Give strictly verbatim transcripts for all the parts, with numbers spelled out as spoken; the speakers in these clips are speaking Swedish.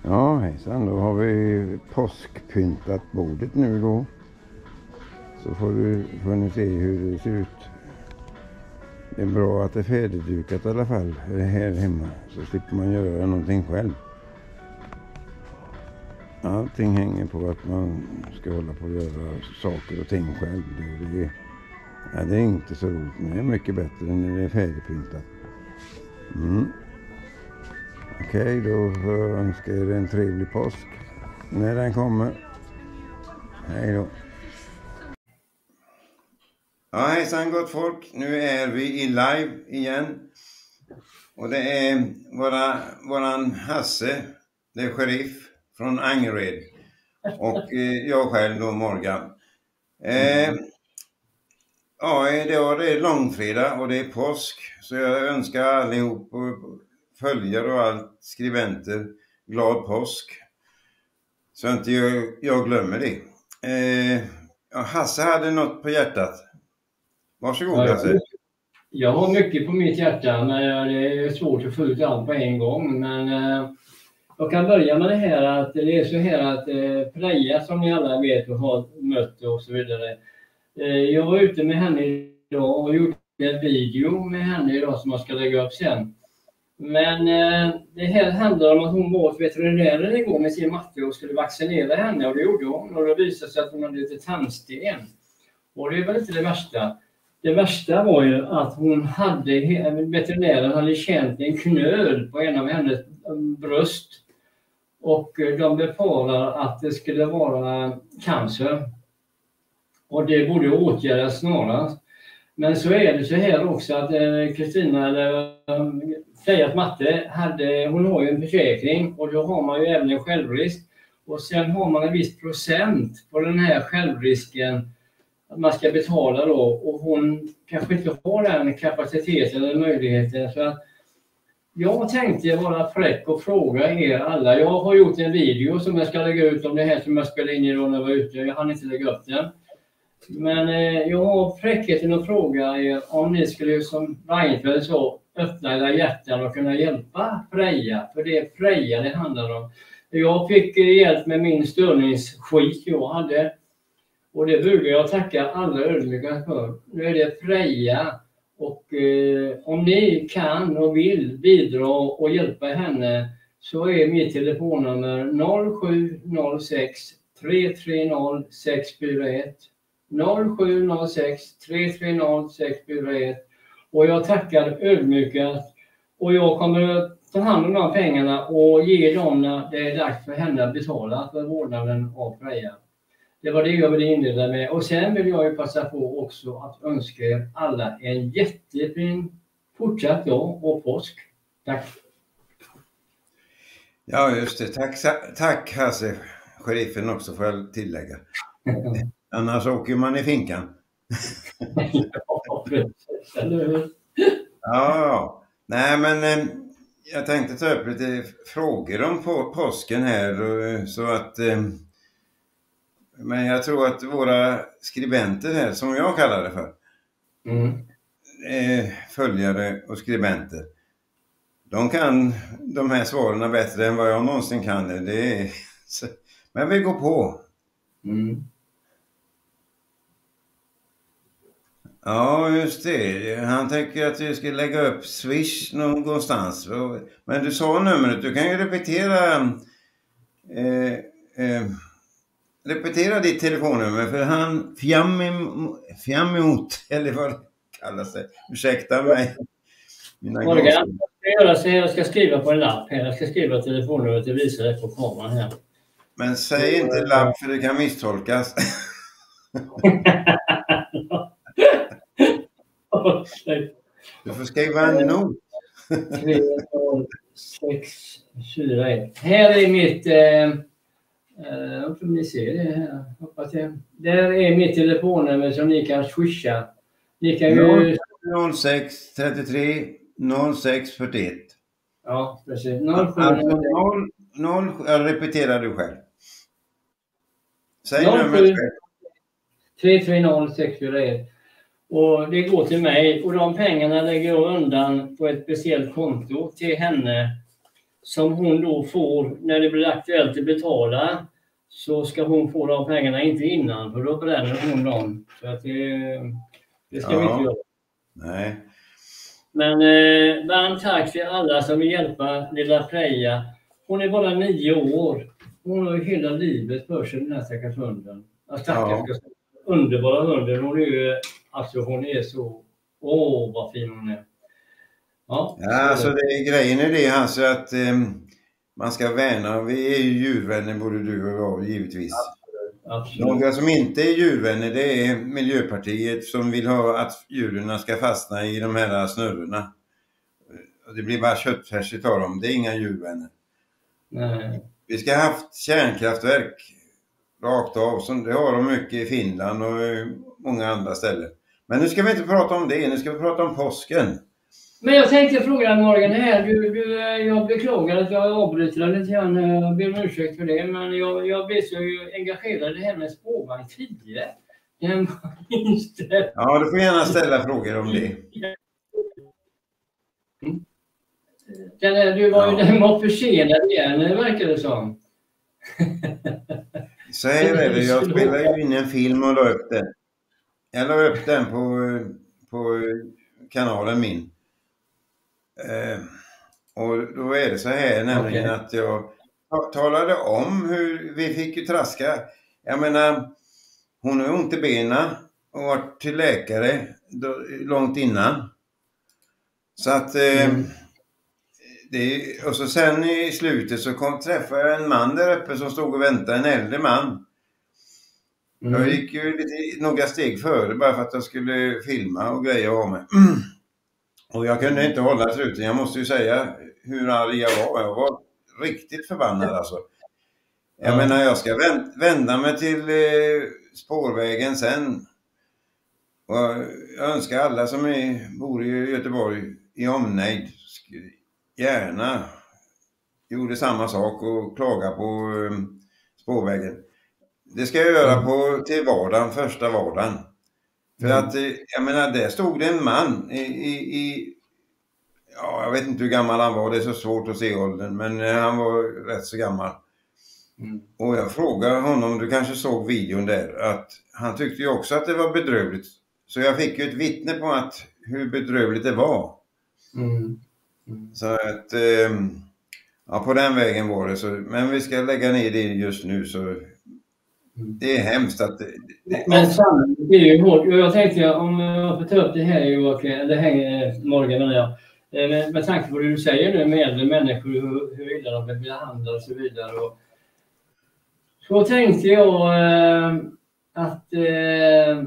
Ja, hejsan. Då har vi påskpyntat bordet nu då. Så får, du, får ni se hur det ser ut. Det är bra att det är färdigdukat i alla fall här hemma. Så slipper man göra någonting själv. Allting hänger på att man ska hålla på att göra saker och ting själv. Det är, ja, det är inte så roligt, men det är mycket bättre när det är färdigpyntat. Mm. Okej, okay, då får jag önska er en trevlig påsk när den kommer. Hej då. Ja, hejsan gott folk. Nu är vi i live igen. Och det är våra, våran Hasse, det är sheriff från Angered. Och eh, jag själv då, Morgan. Eh, ja, det är långfredag och det är påsk. Så jag önskar allihop följare och allt skribenter glad påsk. Så inte jag, jag glömmer det. Eh, ja, Hasse hade något på hjärtat. Varsågod, ja, Hasse. Jag har mycket på mitt hjärta, men det är svårt att få ut allt på en gång. Men eh, jag kan börja med det här att det är så här att eh, Freja, som ni alla vet och har mött och så vidare. Eh, jag var ute med henne idag och gjorde en video med henne idag som jag ska lägga upp sen. Men eh, det här handlar om att hon var hos veterinären igår med sin matte och skulle vaccinera henne, och det gjorde hon. Och det visade sig att hon hade lite tandsten. Och det är väl inte det värsta. Det värsta var ju att hon hade, veterinären hade känt en knöl på en av hennes bröst. Och de befarar att det skulle vara cancer. Och det borde åtgärdas snarast. Men så är det så här också att Kristina, eller Frejas matte, hade, hon har ju en försäkring och då har man ju även en självrisk. Och sen har man en viss procent på den här självrisken att man ska betala då, och hon kanske inte har den kapaciteten eller möjligheten. Så att jag tänkte vara fräck och fråga er alla. Jag har gjort en video som jag ska lägga ut om det här som jag spelade in idag när jag var ute. Jag hann inte lägga upp den. Men eh, jag har fräckheten att fråga er om ni skulle, som Reinfeldt så, öppna era hjärtan och kunna hjälpa Freja. För det är Freja det handlar om. Jag fick hjälp med min störningsskit jag hade. Och det brukar jag tacka alla ödmjuka för. Nu är det Freja. Och eh, om ni kan och vill bidra och hjälpa henne, så är mitt telefonnummer noll sju noll sex tre tre noll sex fyra ett. noll sju noll sex tre tre noll sex fyra ett. Och jag tackar ödmjukast. Och jag kommer att ta hand om de pengarna och ge dem när det är dags för henne att betala för vårdnaden av Freja. Det var det jag ville inleda med. Och sen vill jag ju passa på också att önska er alla en jättefin fortsatt dag och påsk. Tack. Ja, just det. Tack, tack Hasse. Sheriffen också får jag tillägga. Annars åker man i finkan. Ja, nej men eh, jag tänkte ta upp lite frågor om på, påsken här. Och, så att... Eh, Men jag tror att våra skribenter här, som jag kallar det för, mm. eh, följare och skribenter, de kan de här svaren bättre än vad jag någonsin kan det. det är, så, men vi går på. Mm. Ja, just det. Han tänker att du ska lägga upp Swish någonstans. Men du sa numret, du kan ju repetera... Eh, eh, Repetera ditt telefonnummer, för han fjam emot, eller vad det kallas det. Ursäkta mig. Mina Morgan, jag ska göra så här, jag ska skriva på en lapp här. Jag ska skriva telefonnumret och visa det på kameran här. Men säg inte lapp, för det kan misstolkas. Du får skriva en not. tre sex fyra ett. Här är mitt... Eh, Uh, om ni ser det här, hoppas jag. Där är mitt telefonnummer som ni kan swisha. Ni kan ju... noll sex trettiotre noll sex fyrtioett. Ja, precis. noll sju noll Jag repeterar du själv. Säg numret själv. tre tre noll sex fyra ett. Och det går till mig. Och de pengarna lägger jag undan på ett speciellt konto till henne. som hon då får när det blir aktuellt att betala, så ska hon få de pengarna inte innan, för då bränner hon dem. Så att det, det ska Ja. vi inte göra. Nej. Men eh, varmt tack till alla som vill hjälpa lilla Freja. Hon är bara nio år. Hon har ju hela livet för sig, den här stackars hunden. Ja, stackars, Ja. underbara hunden. Hon är ju, alltså hon är så, åh vad fin hon är. Ja, Ja, alltså det, grejen är det alltså att eh, man ska värna. Vi är ju djurvänner både du och jag givetvis. absolut. Några som inte är djurvänner, det är Miljöpartiet som vill ha att djuren ska fastna i de här snurrorna. Det blir bara köttfärs utav dem. Det är inga djurvänner. Nej. Vi ska ha haft kärnkraftverk rakt av, som det har de mycket i Finland och många andra ställen. Men nu ska vi inte prata om det, nu ska vi prata om påsken. Men jag tänkte fråga dig Morgan här, du, du, jag beklagar att jag avbryter dig lite grann, jag ber om ursäkt för det, men jag, jag blir så engagerad i det här med spårvagn tio. Den inställd. Ja, du får gärna ställa frågor om det. Den där, du var ju Ja. den var försenad igen, det verkar det som. Så här är det, jag spelade ju in en film och la upp den. Jag la upp den på, på kanalen min. Eh, och då är det så här nämligen Okej. att jag ta- talade om hur vi fick ju traska. Jag menar, hon har ont i benen och varit till läkare då, långt innan. Så att eh, Mm. det, och så sen i slutet så kom, träffade jag en man där uppe som stod och väntade, en äldre man. Mm. Jag gick ju lite, några steg före bara för att jag skulle filma och grejer av mig. Och jag kunde inte hålla truten. Jag måste ju säga hur arg jag var. Jag var riktigt förbannad alltså. Jag Ja. menar, jag ska vänt, vända mig till eh, spårvägen sen. Och jag önskar alla som är, bor i Göteborg i omnejd sk- gärna gjorde samma sak och klaga på eh, spårvägen. Det ska jag göra Mm. på till vardagen, första vardagen. För Mm. att, eh, jag menar, där stod det en man i, i, i, ja, jag vet inte hur gammal han var, det är så svårt att se åldern, men eh, han var rätt så gammal. Mm. Och jag frågade honom, du kanske såg videon där, att han tyckte ju också att det var bedrövligt. Så jag fick ju ett vittne på att hur bedrövligt det var. Mm. Mm. Så att, eh, ja, på den vägen var det så. Men vi ska lägga ner det just nu, så det är hemskt att det, det, Men samtidigt är ju hårt. Jag tänkte om jag får ta upp det här Joakim, det här Morgan och jag. Eh, Med, med tanke på det du säger nu med äldre människor, hur, hur illa de blir behandlade och så vidare. Och så tänkte jag eh, att eh,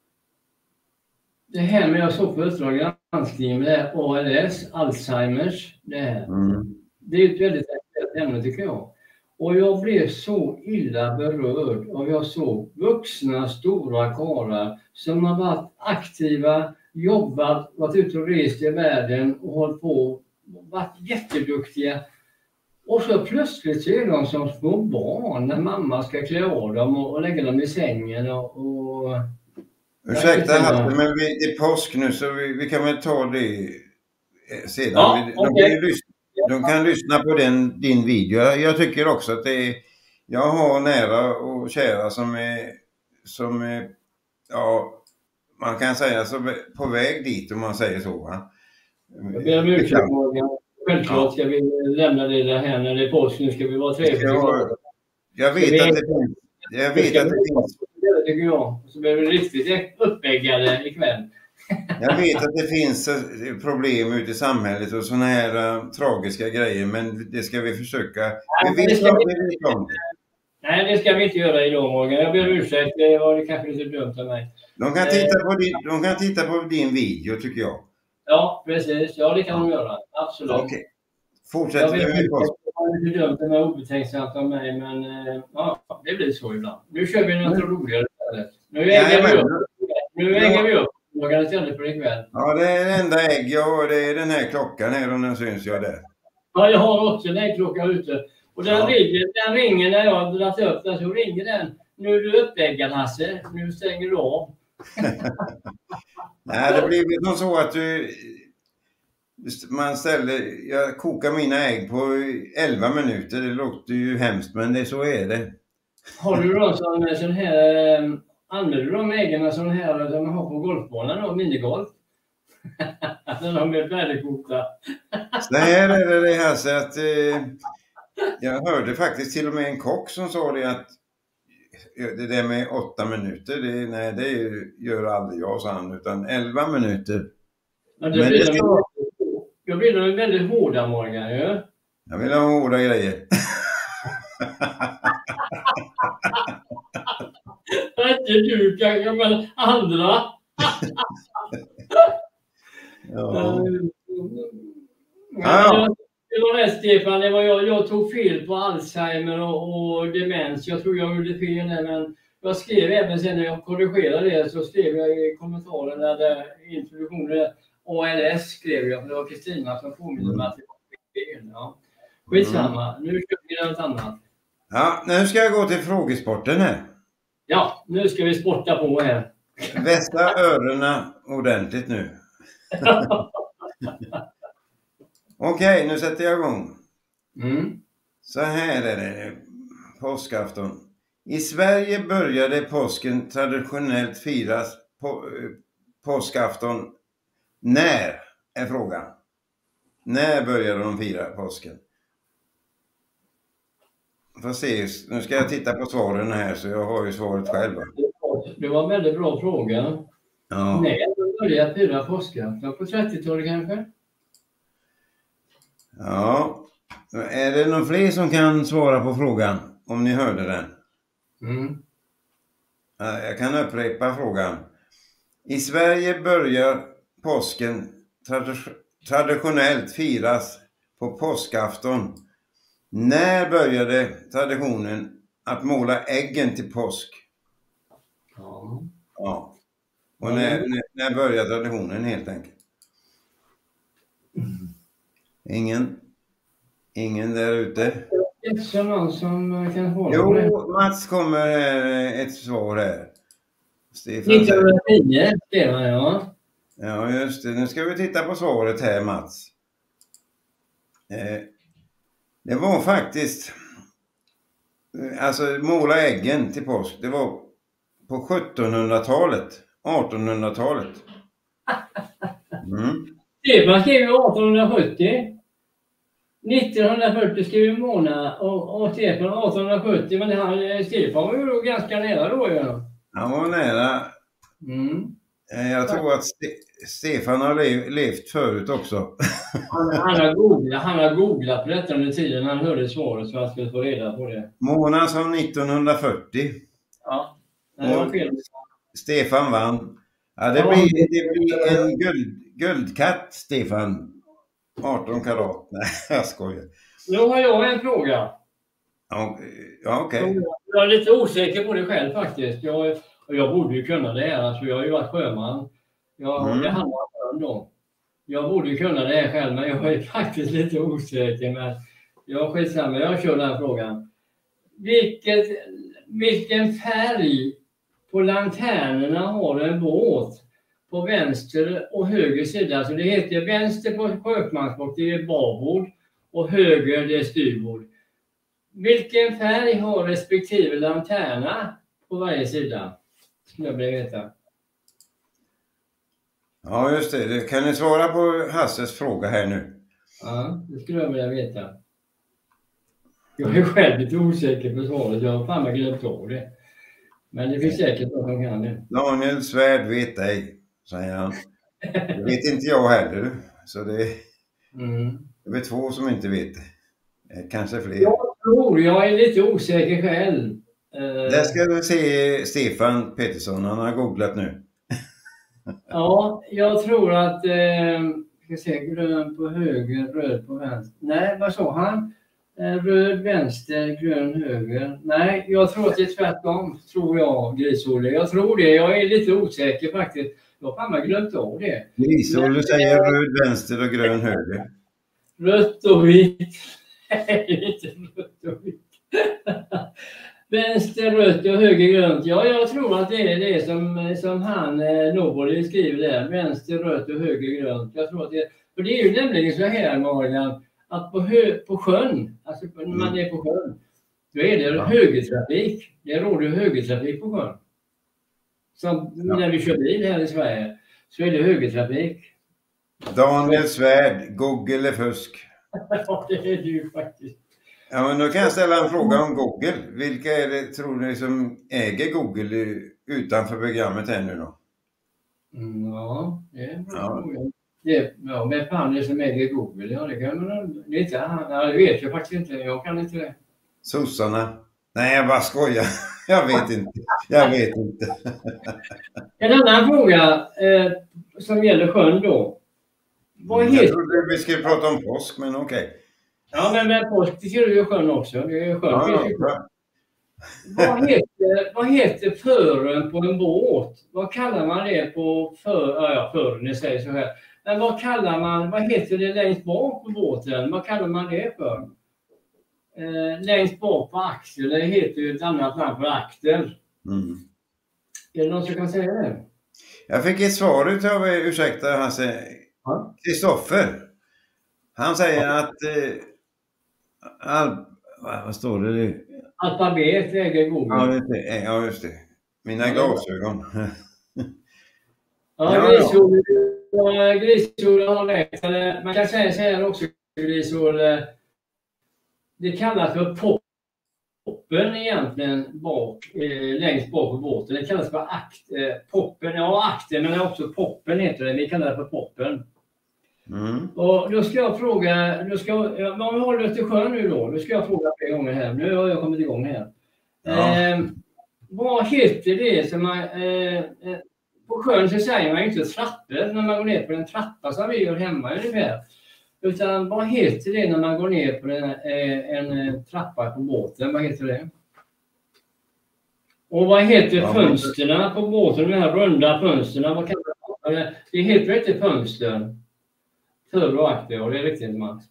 det här med jag såg på Uppdrag granskning med det A L S, Alzheimers, det här. mm, Det är ett väldigt aktuellt ämne tycker jag. Och jag blev så illa berörd och jag såg vuxna stora karlar som har varit aktiva, jobbat, varit ute och rest i världen och hållit på, varit jätteduktiga. Och så plötsligt så är de som små barn när mamma ska klä av dem och, och lägga dem i sängen och... och ursäkta Hasse, men vi, det är påsk nu så vi, vi kan väl ta det eh, sedan. Ja, Vi- de, okej. kan ju lyssna, de kan lyssna på den, din video. Jag, jag tycker också att det är, jag har nära och kära som är, som är, ja, man kan säga så på väg dit om man säger så. Va? Jag ber om ursäkt Morgan. Självklart ska vi lämna det där här när det är påsk. Nu ska vi vara trevliga. Jag, jag vet att det finns, jag vet att det finns, Det tycker jag. Så blir vi riktigt uppeggade ikväll. jag vet att det finns eh, problem ute i samhället och såna här uh, tragiska grejer, men det ska vi försöka. Nej, Vi det vet ska om vi- det, vi vet om det. Nej, det ska vi inte göra idag Morgan. Jag ber om ursäkt. Det var det kanske lite dumt av mig. De kan, titta på din, de kan titta på din video tycker jag. Ja, precis. Ja, det kan de göra. Absolut. Okej. Jag Fortsätter vet vi inte, med det påsk. var lite dumt, det var obetänksamt av mig, men eh, ja, det blir så ibland. Nu kör vi något roligare istället. Nu äger vi Jajamän. upp. Nu äger vi upp. Morgan istället för ikväll. Ja, det är det enda ägg jag har, det är den här klockan här och den syns jag där. Ja, jag har också en äggklocka ute. Och den, Ja. ringer, den ringer när jag har dragit upp den, så ringer den. Nu är du uppäggad Hasse, nu stänger du av. Nej, det blir väl som så att du, Man ställer, jag kokar mina ägg på elva minuter. Det låter ju hemskt, men det, så är det. Har du då sån, sån här, använder du de äggen sån här som man har på golfbanan då, minigolf? När de är färdigkokta. Så här är det, det här så att eh, jag hörde faktiskt till och med en kock som sa det att det där med åtta minuter, det, nej det gör aldrig jag, sa han, utan elva minuter. Men det blir, ska... de, då blir de väldigt hårda, Morgan, ju. Jag vill ha hårda grejer. Inte du kanske, men andra. Ja. Ja. Det var rätt, Stefan. Det var jag, jag tog fel på Alzheimer och, och demens. Jag tror jag gjorde fel där, men jag skrev även sen när jag korrigerade det, så skrev jag i kommentaren där introduktionen A L S skrev jag, för det var Kristina som påminner mig att det var fel. Ja. Skitsamma, nu kör vi något annat. Ja, nu ska jag gå till frågesporten här. Ja, nu ska vi sporta på här. Vässa öronen ordentligt nu. Okej, nu sätter jag igång. Mm. Så här är det. Påskafton. I Sverige började påsken traditionellt firas på, påskafton. När är frågan? När började de fira påsken? Får se, nu ska jag titta på svaren här, så jag har ju svaret själv. Det var en väldigt bra fråga. Ja. När började fira påskafton? På trettiotalet kanske? Ja. Är det någon fler som kan svara på frågan, om ni hörde den? Mm. Jag kan upprepa frågan. I Sverige börjar påsken trad- traditionellt firas på påskafton. När började traditionen att måla äggen till påsk? Ja. Ja. Och när, när, när började traditionen helt enkelt? Ingen? Ingen där ute? Det är någon som kan hålla Jo, det. Mats kommer ett svar här. Stefan nittonhundranio, Stefan, ja. Ja, just det. Nu ska vi titta på svaret här, Mats. Eh, det var faktiskt... Alltså, måla äggen till påsk. Det var på sjuttonhundratalet. artonhundratalet. Mm. Stefan skrev artonhundrasjuttio. nittonhundrafyrtio skrev Mona och, och Stefan artonhundrasjuttio. Men han, Stefan var ju ganska nära då. Ja. Han var nära. Mm. Jag tror att Ste- Stefan har le- levt förut också. Han, han, har googlat, han har googlat på detta under tiden han hörde svaret, så han skulle få reda på det. Mona sa nittonhundrafyrtio. Ja, det var fel. Stefan vann. Ja, det, blir, det blir en guld, guldkatt, Stefan. arton karat. Nej, jag skojar. Nu har jag en fråga. Ja, ja okej. Okay. Jag är lite osäker på det själv faktiskt. Jag, och jag borde ju kunna det här. Alltså, jag har ju varit sjöman. Jag, mm. Det handlar om då. Jag borde ju kunna det här själv, men jag är faktiskt lite osäker. Men jag skitsamma, jag kör den här frågan. Vilket, vilken färg på lanternerna har en båt på vänster och höger sida? Alltså det heter vänster på sjömansbåt, det är babord, och höger det är styrbord. Vilken färg har respektive lanterna på varje sida? Skulle jag vilja veta. Ja, just det. Kan ni svara på Hasses fråga här nu? Ja, det skulle jag vilja veta. Jag är själv lite osäker på svaret. Jag har fan med glömt av det. Men det finns säkert någon som kan det. Daniel Svärd vet ej, säger han. Det vet inte jag heller. Så det, mm. det är två som inte vet det. Kanske fler. Jag tror, jag är lite osäker själv. Där ska du se Stefan Pettersson. Han har googlat nu. Ja, jag tror att... Eh, ska se, grön på höger, röd på vänster. Nej, vad sa han? Röd vänster, grön höger. Nej, jag tror att det är tvärtom, tror jag, Grisolle. Jag tror det. Jag är lite osäker faktiskt. Jag har fan glömt av det. Grisolle säger röd vänster och grön höger. Rött och vitt. Nej, inte rött och vitt. Vänster, rött och höger, grönt. Ja, jag tror att det är det som, som han, Nobody, skriver där. Vänster, rött och höger, grönt. Jag tror att det är För det är ju nämligen så här, Morgan, att på, hö, på sjön, alltså när man mm. är på sjön, då är det ja. högertrafik. Det råder högertrafik på sjön. Som ja. när vi kör bil här i Sverige, så är det högertrafik. Daniel Svärd, Google är fusk. Ja, det är det ju faktiskt. Ja, men då kan jag ställa en fråga om Google. Vilka är det, tror ni, som äger Google utanför programmet här nu då? Mm, ja, det är en bra ja. fråga. Det, ja, vem fan är det som äger Google? Ja, det kan man det inte. Ja, det vet jag faktiskt inte. Jag kan inte det. Sossarna. Nej, jag bara skojar. Jag vet inte. Jag vet inte. En annan fråga eh, som gäller sjön då. Vad jag heter... trodde vi skulle prata om påsk, men okej. Okay. Ja, men med påsk det ser ju sjön också. Det är sjön. Ja, ja. Vad heter, vad heter fören på en båt? Vad kallar man det på för, ja, fören, det säger så här. Men vad kallar man, vad heter det längst bak på båten? Vad kallar man det för? Eh, längst bak på axeln, det heter ju ett annat namn för akter. Mm. Är det någon som kan säga det? Jag fick ett svar utav, ursäkta Hasse, Kristoffer. Han säger ja. att eh, all, vad står det? Alfabet äger Google. Ja, just det. Ja, just det. Mina ja, glasögon. Ja, grisor, ja, grisor har rätt. Man kan säga så här också, grisor. Det kallas för poppen egentligen bak, eh, längst bak på båten. Det kallas för akt, eh, poppen. Ja, akten, men också poppen heter det. Vi kallar det för poppen. Mm. Och då ska jag fråga, då ska, om vi håller oss till sjön nu då, då ska jag fråga flera gånger här. Nu har jag kommit igång här. Ja. Eh, vad heter det som man, eh, eh, på sjön så säger man inte trappor när man går ner på en trappa som vi gör hemma ungefär. Utan vad heter det när man går ner på en, en, en trappa på båten? Vad heter det? Och vad heter ja, fönsterna på båten? De här runda fönsterna, vad kallar det? Det heter inte fönster. För och akter, och det är riktigt Max.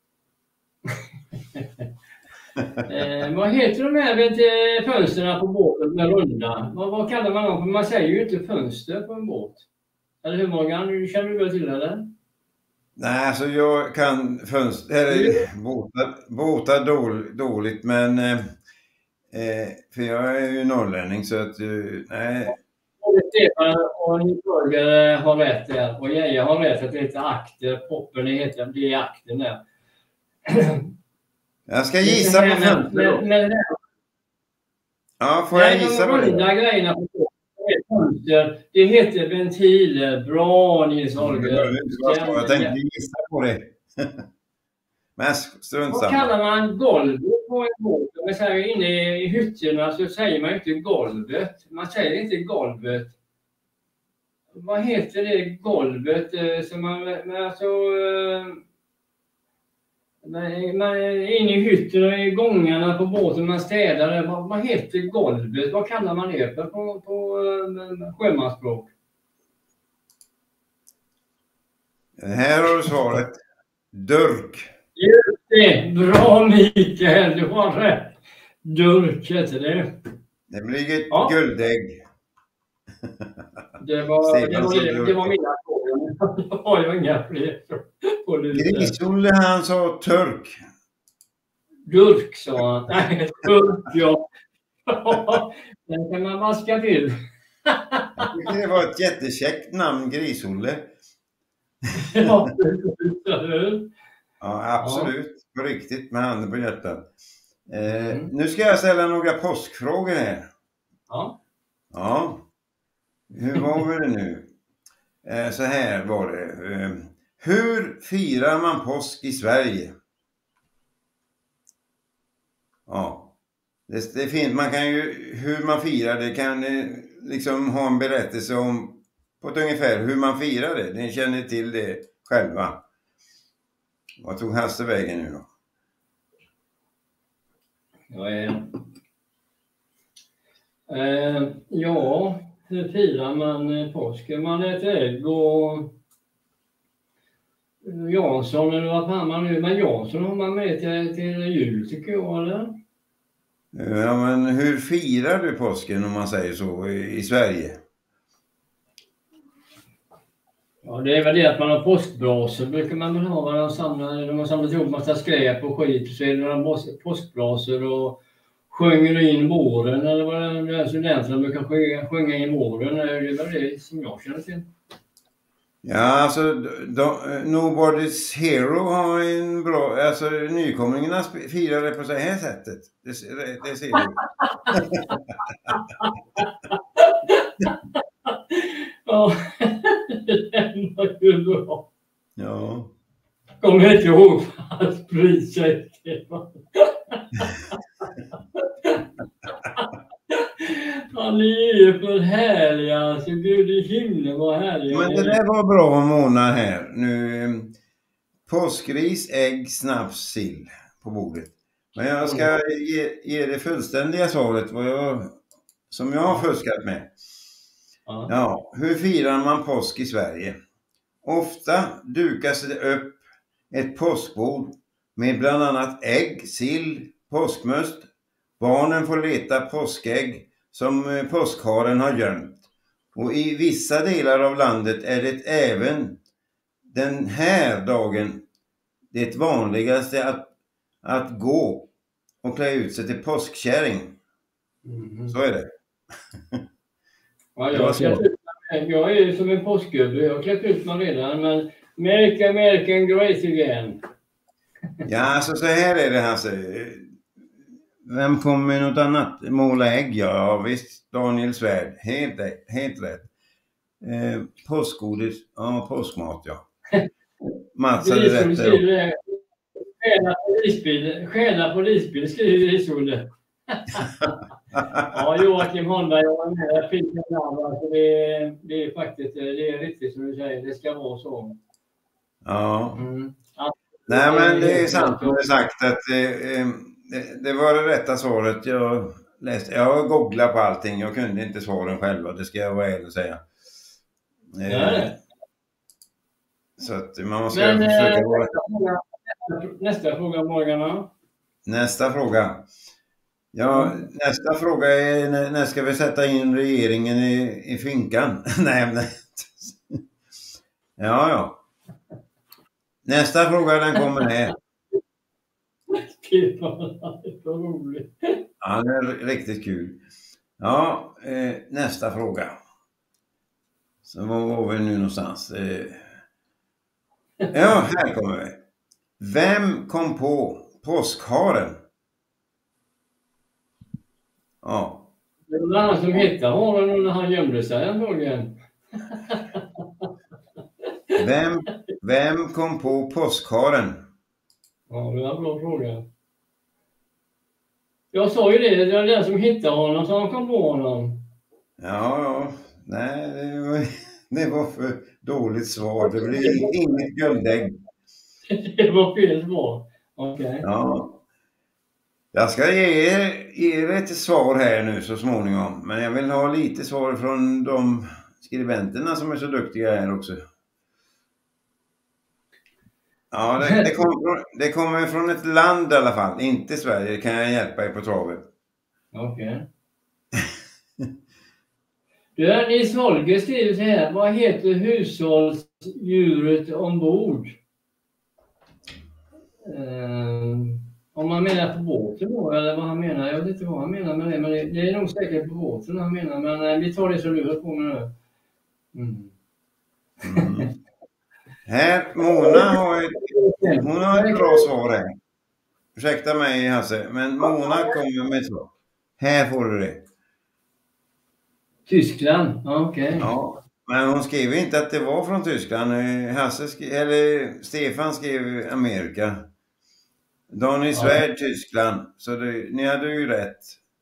eh, vad heter de här vet, fönsterna på båten med runda? Vad, vad kallar man dem? För man säger ju inte fönster på en båt. Eller hur Morgan? Känner du väl till det? Nej, alltså jag kan fönster, eller båtar, båtar dål, dåligt, men eh, för jag är ju norrlänning så att, nej. Stefan och Nils har rätt där, och jag har rätt att det heter akter, poppen heter det är akten där. Jag ska gissa på fönster. Ja, får jag gissa på det? De runda grejerna på fönster, det heter ventiler. Bra Nils Holger. Jag tänkte gissa på det. Men strunt samma. Vad kallar man golvet på en båt? Om jag säger inne i hytterna så säger man inte golvet. Man säger inte golvet. Vad heter det golvet som man, alltså, man, man inne i hytten och i gångarna på båten man städar. Vad, vad heter golvet? Vad kallar man det för på, på sjömansspråk? Här har du svaret. Dörk. Just det, bra Mikael, du har rätt. Dörk heter det. Det blir ett ja. guldägg. Det var, det var, det var mina frågor. Jag har ju inga fler. Grisolle han sa turk. Durk sa han. Nej, turk ja. Den kan man vaska till. Det var ett jättekäckt namn, Grisolle. Ja, ja, absolut. Ja. På riktigt, med handen på hjärtat. Eh, mm. Nu ska jag ställa några påskfrågor här. Ja. Ja. Hur var det nu? Eh, så här var det. Eh, hur firar man påsk i Sverige? Ja. Det, det finns, man kan ju, hur man firar det kan eh, liksom ha en berättelse om på ett ungefär hur man firar det. Ni känner till det själva. Vad tog Hasse vägen nu då? Ja, ja. Eh, ja, hur firar man påsk? Man äter ägg och Jansson eller vad fan man nu. Men Jansson har man med till, till jul tycker jag, eller? Ja, men hur firar du påsken om man säger så i, i Sverige? Ja, det är väl det att man har påskbrasor brukar man väl ha. Man samlar, de har samlat ihop massa skräp och skit. Så är det några påskbrasor och sjunger in våren. Eller vad det är, så den som brukar sjunga, sjunga in våren. Det är väl det som jag känner till. Ja, alltså de, Nobody's Hero har en bra, alltså nykomlingarna firar det på så här sättet. Det, det, det ser du. Ja, den var ju bra. Ja. Kommer inte ihåg att bry sig. Ja, ni är ju för härliga. Alltså, Gud i himlen vad härliga. Men det där var bra Mona här. Nu, påskris, ägg, snaps, sill på bordet. Men jag ska ge, ge det fullständiga svaret vad jag, som jag har fuskat med. Ja. Ja, hur firar man påsk i Sverige? Ofta dukas det upp ett påskbord med bland annat ägg, sill, påskmust. Barnen får leta påskägg som påskharen har gömt. Och i vissa delar av landet är det även den här dagen det vanligaste att, att gå och klä ut sig till påskkärring. Mm. Så är det. Ja, jag, har klätt ut mig. Jag är ju som en påskgubbe. Jag har klätt ut mig redan. Men America, American Grace again. Ja, alltså så här är det här. Så, vem kommer med något annat? Måla ägg, ja visst. Daniel Svärd, helt, helt rätt. Eh, påskgodis, ja påskmat, ja. Mats hade rätt där. Stjäla polisbil, stjäla polisbil skriver Isolde. Ja, Joakim Holmberg, jag var med. Jag fick en namn. Alltså det, är, det är faktiskt, det är riktigt som du säger. Det ska vara så. Ja. Mm. Alltså, nej men det är sant som du sagt att eh, det, det var det rätta svaret. Jag läste, jag googlade på allting. Jag kunde inte svaren själva, det ska jag vara ärlig och säga. Eh, så att man måste men, försöka eh, vara... nästa fråga, nästa fråga Morgan. Nästa fråga. Ja, mm. nästa fråga är när, när ska vi sätta in regeringen i, i finkan? nej, nej. ja, ja. Nästa fråga den kommer här. Det var så roligt. Ja, det är riktigt kul. Ja, eh, nästa fråga. Så var var vi nu någonstans? Eh, ja, här kommer vi. Vem kom på påskharen? Ja. Det var han som hittade honom när han gömde sig antagligen. Vem, vem kom på påskharen? Ja, det var en bra fråga. Jag sa ju det, det var den som hittade honom som kom på honom. Ja, ja. Nej, det var, det var för dåligt svar. Det blir inget guldägg. Det var fel svar. Okej. Okay. Ja. Jag ska ge er, ge er ett svar här nu så småningom. Men jag vill ha lite svar från de skribenterna som är så duktiga här också. Ja, det, det, kom från, det kommer från ett land i alla fall. Inte Sverige, kan jag hjälpa er på travet. Okej. Okay. Du, Nils Holger skriver så här. Vad heter hushållsdjuret ombord? Um, om man menar på båten då, eller vad han menar. Jag vet inte vad han menar med det. Men det, det är nog säkert på båten han menar. Men uh, vi tar det som du har på med nu. Mm. Mm. Här, Mona har ett, hon har ett bra svar här. Ursäkta mig Hasse, men Mona kommer med ett svar. Här får du det. Tyskland, ja, okej. Okay. Ja, men hon skrev inte att det var från Tyskland. Hasse skrev, eller Stefan skrev Amerika. Daniel Svärd, ja. Tyskland. Så det, ni hade ju rätt.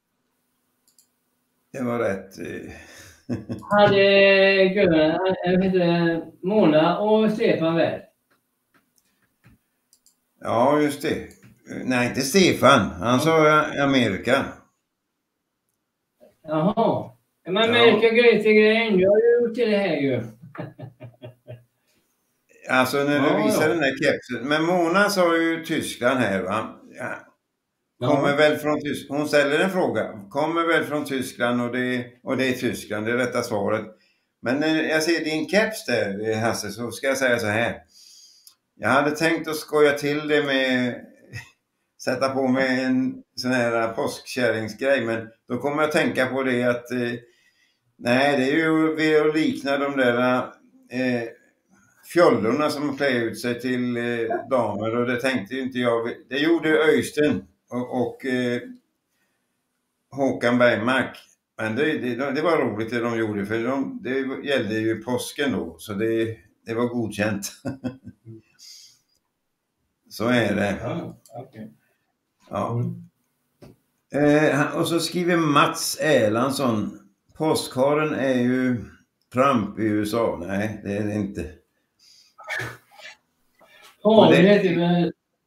Det var rätt. Hade Gunnar, jag vet inte, Mona och Stefan rätt? Ja, just det. Nej, inte Stefan. Han sa Amerika. Jaha. Men Amerika ja. Great Again, jag har ju gjort det här ju. Alltså när du ja, visar ja. den där kepsen. Men Mona sa ju Tyskland här va? Ja. Kommer ja. väl från Tyskland. Hon ställer en fråga. Kommer väl från Tyskland och det, och det är Tyskland. Det är rätta svaret. Men när jag ser din keps där, Hasse, så ska jag säga så här. Jag hade tänkt att skoja till det med sätta på mig en sån här påskkärringsgrej, men då kommer jag att tänka på det att eh, nej, det är ju vi att likna de där eh, fjollorna som klär ut sig till eh, damer, och det tänkte ju inte jag. Det gjorde Öystein och, och eh, Håkan Bergmark. Men det, det, det var roligt det de gjorde, för de, det gällde ju påsken då, så det, det var godkänt. Så är det. Ja, okay. Ja. Eh, och så skriver Mats Erlandsson: påskharen är ju Trump i U S A. Nej, det är det inte. Ja, det heter med,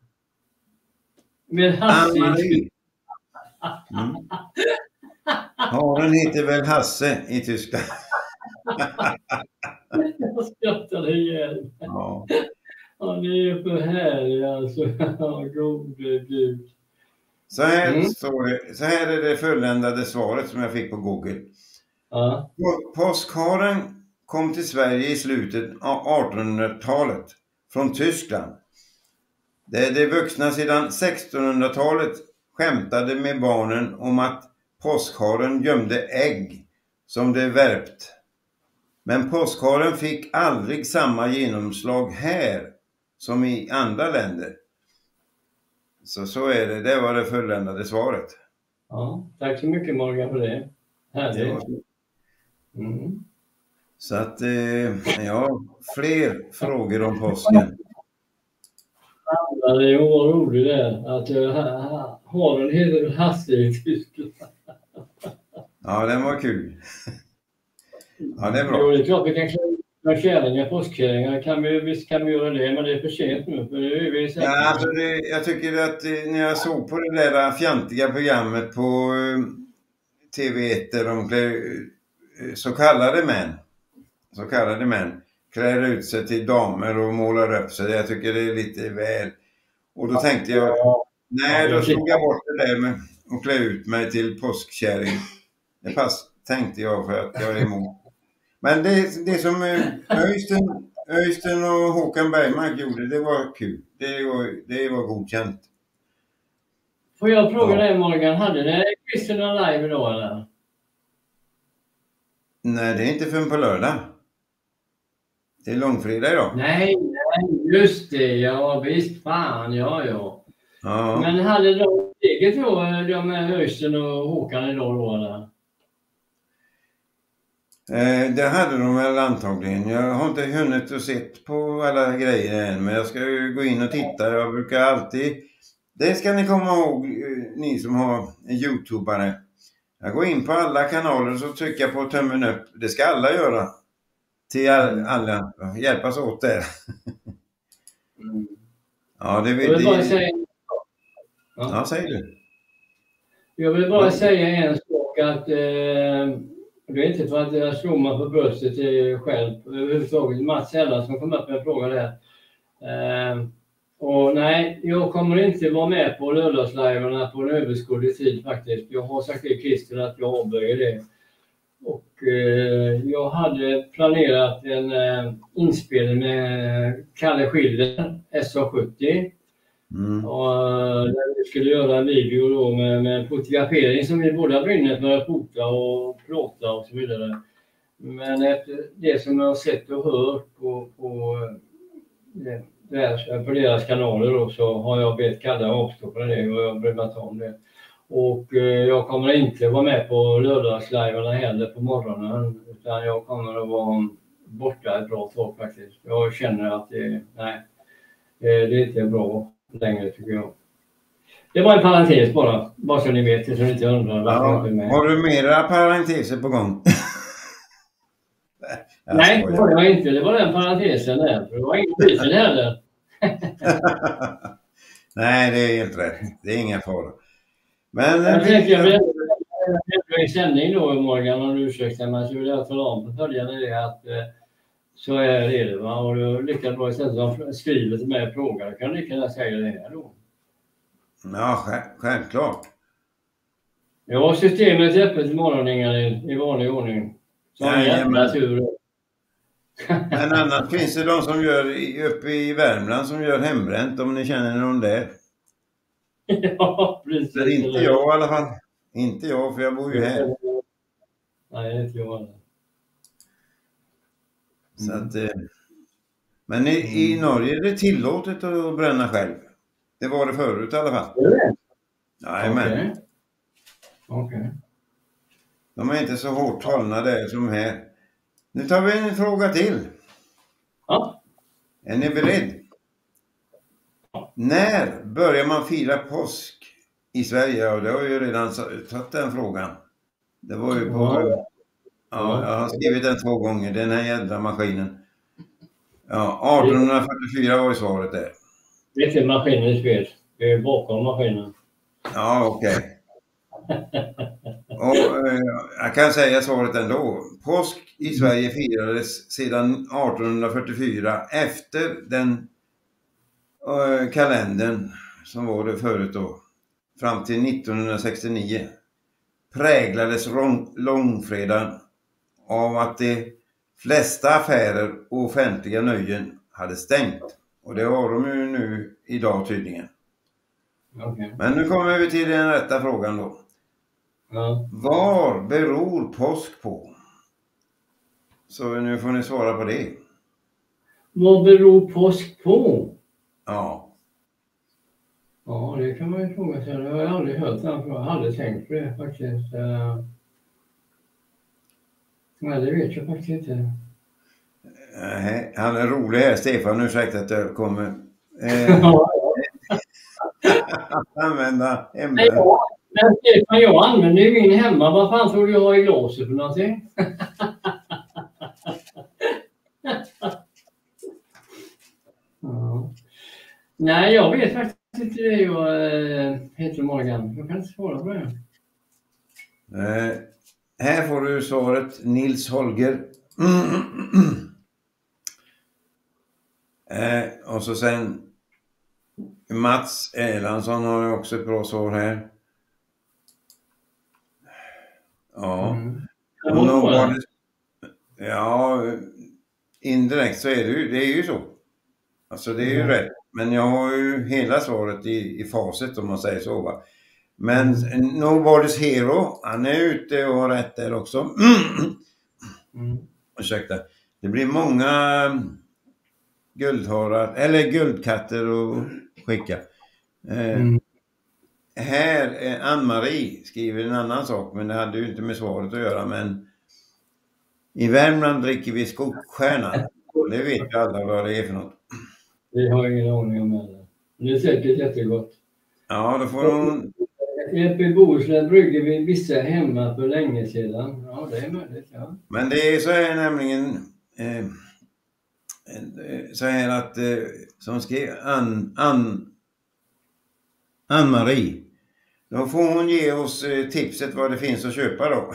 med Hasse. Mm. Haren heter väl Hasse i Tyskland. Jag skrattar ihjäl. Ja. Ja, det är för härligt alltså. Gode Gud. Så här, Mm. står det, så här är det fulländade svaret som jag fick på Google. Ja. Påskharen kom till Sverige i slutet av artonhundratalet från Tyskland. Det är de vuxna sedan sextonhundratalet skämtade med barnen om att påskharen gömde ägg som det värpt. Men påskharen fick aldrig samma genomslag här som i andra länder. Så så är det. Det var det fulländade svaret. Ja, tack så mycket Morgan för det. Härligt. Ja. Mm. Så att, eh, ja, fler frågor om påsken. Ja, det var roligt det. Att uh, haren heter Hasse i Tyskland. Ja, den var kul. Ja, det är bra. Jo, det är klart vi kan klara kärringar, påskkärringar. Kan vi, visst kan vi göra det, men det är för sent nu. För det är vi säkert. Ja, alltså det, jag tycker att eh, när jag såg på det där fjantiga programmet på eh, T V ett där de klär, eh, så kallade män, så kallade män klär ut sig till damer och målar upp sig. Jag tycker det är lite väl. Och då tänkte jag, nej, då slog jag bort det där med att klä ut mig till påskkärring. Det pass, tänkte jag, för att jag är emot. Men det, det som Öystein, Öystein och Håkan Bergmark gjorde, det var kul. Det var, det var godkänt. Får jag fråga Ja. dig Morgan, hade ni Kristina live idag eller? Nej, det är inte förrän på lördag. Det är långfredag idag. Nej, nej, just det. Ja, visst fan, ja, ja. Ja. Men hade de eget då, de med Öystein och Håkan idag då eller? Eh, det hade de väl antagligen. Jag har inte hunnit att se på alla grejer än, men jag ska ju gå in och titta. Jag brukar alltid... Det ska ni komma ihåg, eh, ni som har en YouTubare. Jag går in på alla kanaler och så trycker jag på tummen upp. Det ska alla göra. Till all, alla. Hjälpas åt där. Mm. Ja, det Jag vill... vill bara Det, säga... ja, Ja. säg du. Jag vill bara säga en sak att eh, det är inte för att jag slår mig på bröstet själv överhuvudtaget. Mats Erlandsson kom upp med en fråga där. Eh, och nej, jag kommer inte vara med på lördagslivarna på en överskådlig tid faktiskt. Jag har sagt till Christer att jag avböjer det. Och eh, jag hade planerat en eh, inspelning med Kalle Schiller, S A sjuttio. Mm. Och där vi skulle göra en video då med, med fotografering som vi båda brinner för att fota och plåta och så vidare. Men efter det som jag har sett och hört på, på, det, där, på deras kanaler då, så har jag bett Kalle avstå från det och jag bryr mig inte om det. Och eh, jag kommer inte vara med på lördagslivarna heller på morgonen, utan jag kommer att vara borta ett bra tag faktiskt. Jag känner att det, nej, det är inte bra längre tycker jag. Det var en parentes bara, bara så ni vet, så ni inte undrar varför Ja, jag inte är med. har du mera parenteser på gång? Jag Nej, det skojar. var jag inte. Det var den parentesen där. Det var ingen prisen heller. Nej, det är helt rätt. Det är inga fara. Men... Jag tänkte jag vill jag i sändning då Morgan, om du ursäktar mig, så vill jag tala om på följande det att eh, så är det va. Och du lyckas bra istället som skriver till mig och frågar. Kan du lika gärna säga det här då? Ja, själv- självklart. Ja, systemet är öppet i morgon i vanlig ordning. Som en Jajamän. jävla tur. Men annars finns det de som gör i- uppe i Värmland som gör hembränt, om ni känner någon där. Ja, precis. Men inte eller- jag i alla fall. Inte jag, för jag bor ju här. Nej, inte jag heller. Så Mm. att, eh, men i, i Norge är det tillåtet att bränna själv. Det var det förut i alla fall. Är det? Jajamän. Okej. Okej. De är inte så hårt hållna där som här. Nu tar vi en fråga till. Ja. Är ni beredd? När börjar man fira påsk i Sverige? Ja, det har jag ju redan tagit den frågan. Det var ju på... Ja. Ja, jag har skrivit den två gånger. Den här jädra maskinen. Ja, arton fyrtiofyra var ju svaret där. Det är inte maskinens fel. Det är bakom maskinen. Ja, okej. Och eh, jag kan säga svaret ändå. Påsk i Sverige firades sedan arton fyrtiofyra efter den eh, kalendern som var det förut då. Fram till nittonhundrasextionio präglades lång, långfredagen av att de flesta affärer och offentliga nöjen hade stängt. Och det har de ju nu idag tydligen. Okej. Men nu kommer vi till den rätta frågan då. Ja. Var beror påsk på? Så nu får ni svara på det. Vad beror påsk på? Ja. Ja, det kan man ju fråga sig. Det har jag aldrig hört den frågan. Jag har aldrig tänkt på det faktiskt. Eh, Nej, det vet jag faktiskt inte. Nej, han är rolig här, Stefan. Ursäkta att jag kommer eh, Ja, använda Men ämnen. jag, men Stefan, jag använder ju min hemma. Vad fan tror du jag har i glaset för någonting? Ja. Nej, jag vet faktiskt inte det. Jag äh, heter Morgan. Jag kan inte svara på det. Eh, här får du svaret, Nils Holger. eh, och så sen Mats Erlandsson har ju också ett bra svar här. Ja. Mm. Och nog var det, ja, indirekt så är det ju, det är ju så. Alltså det är ju Mm. rätt. Men jag har ju hela svaret i, i facit om man säger så, va. Men Nobody's Hero, han är ute och har rätt där också. Mm. Ursäkta. Det blir många guldharar, eller guldkatter att skicka. Eh, Mm. Här är Ann-Marie skriver en annan sak, men det hade ju inte med svaret att göra. Men i Värmland dricker vi Skogsstjärna. Det vet ju alla vad det är för något. Vi har ingen aning om det. Det är säkert jättegott. Ja, då får hon... Uppe i Bohuslän bryggde vi vissa hemma för länge sedan. Ja, det är möjligt, ja. Men det är så här nämligen... Eh, eh, så här att... Eh, som skrev Ann... Ann Ann-Marie. Då får hon ge oss eh, tipset vad det finns att köpa då.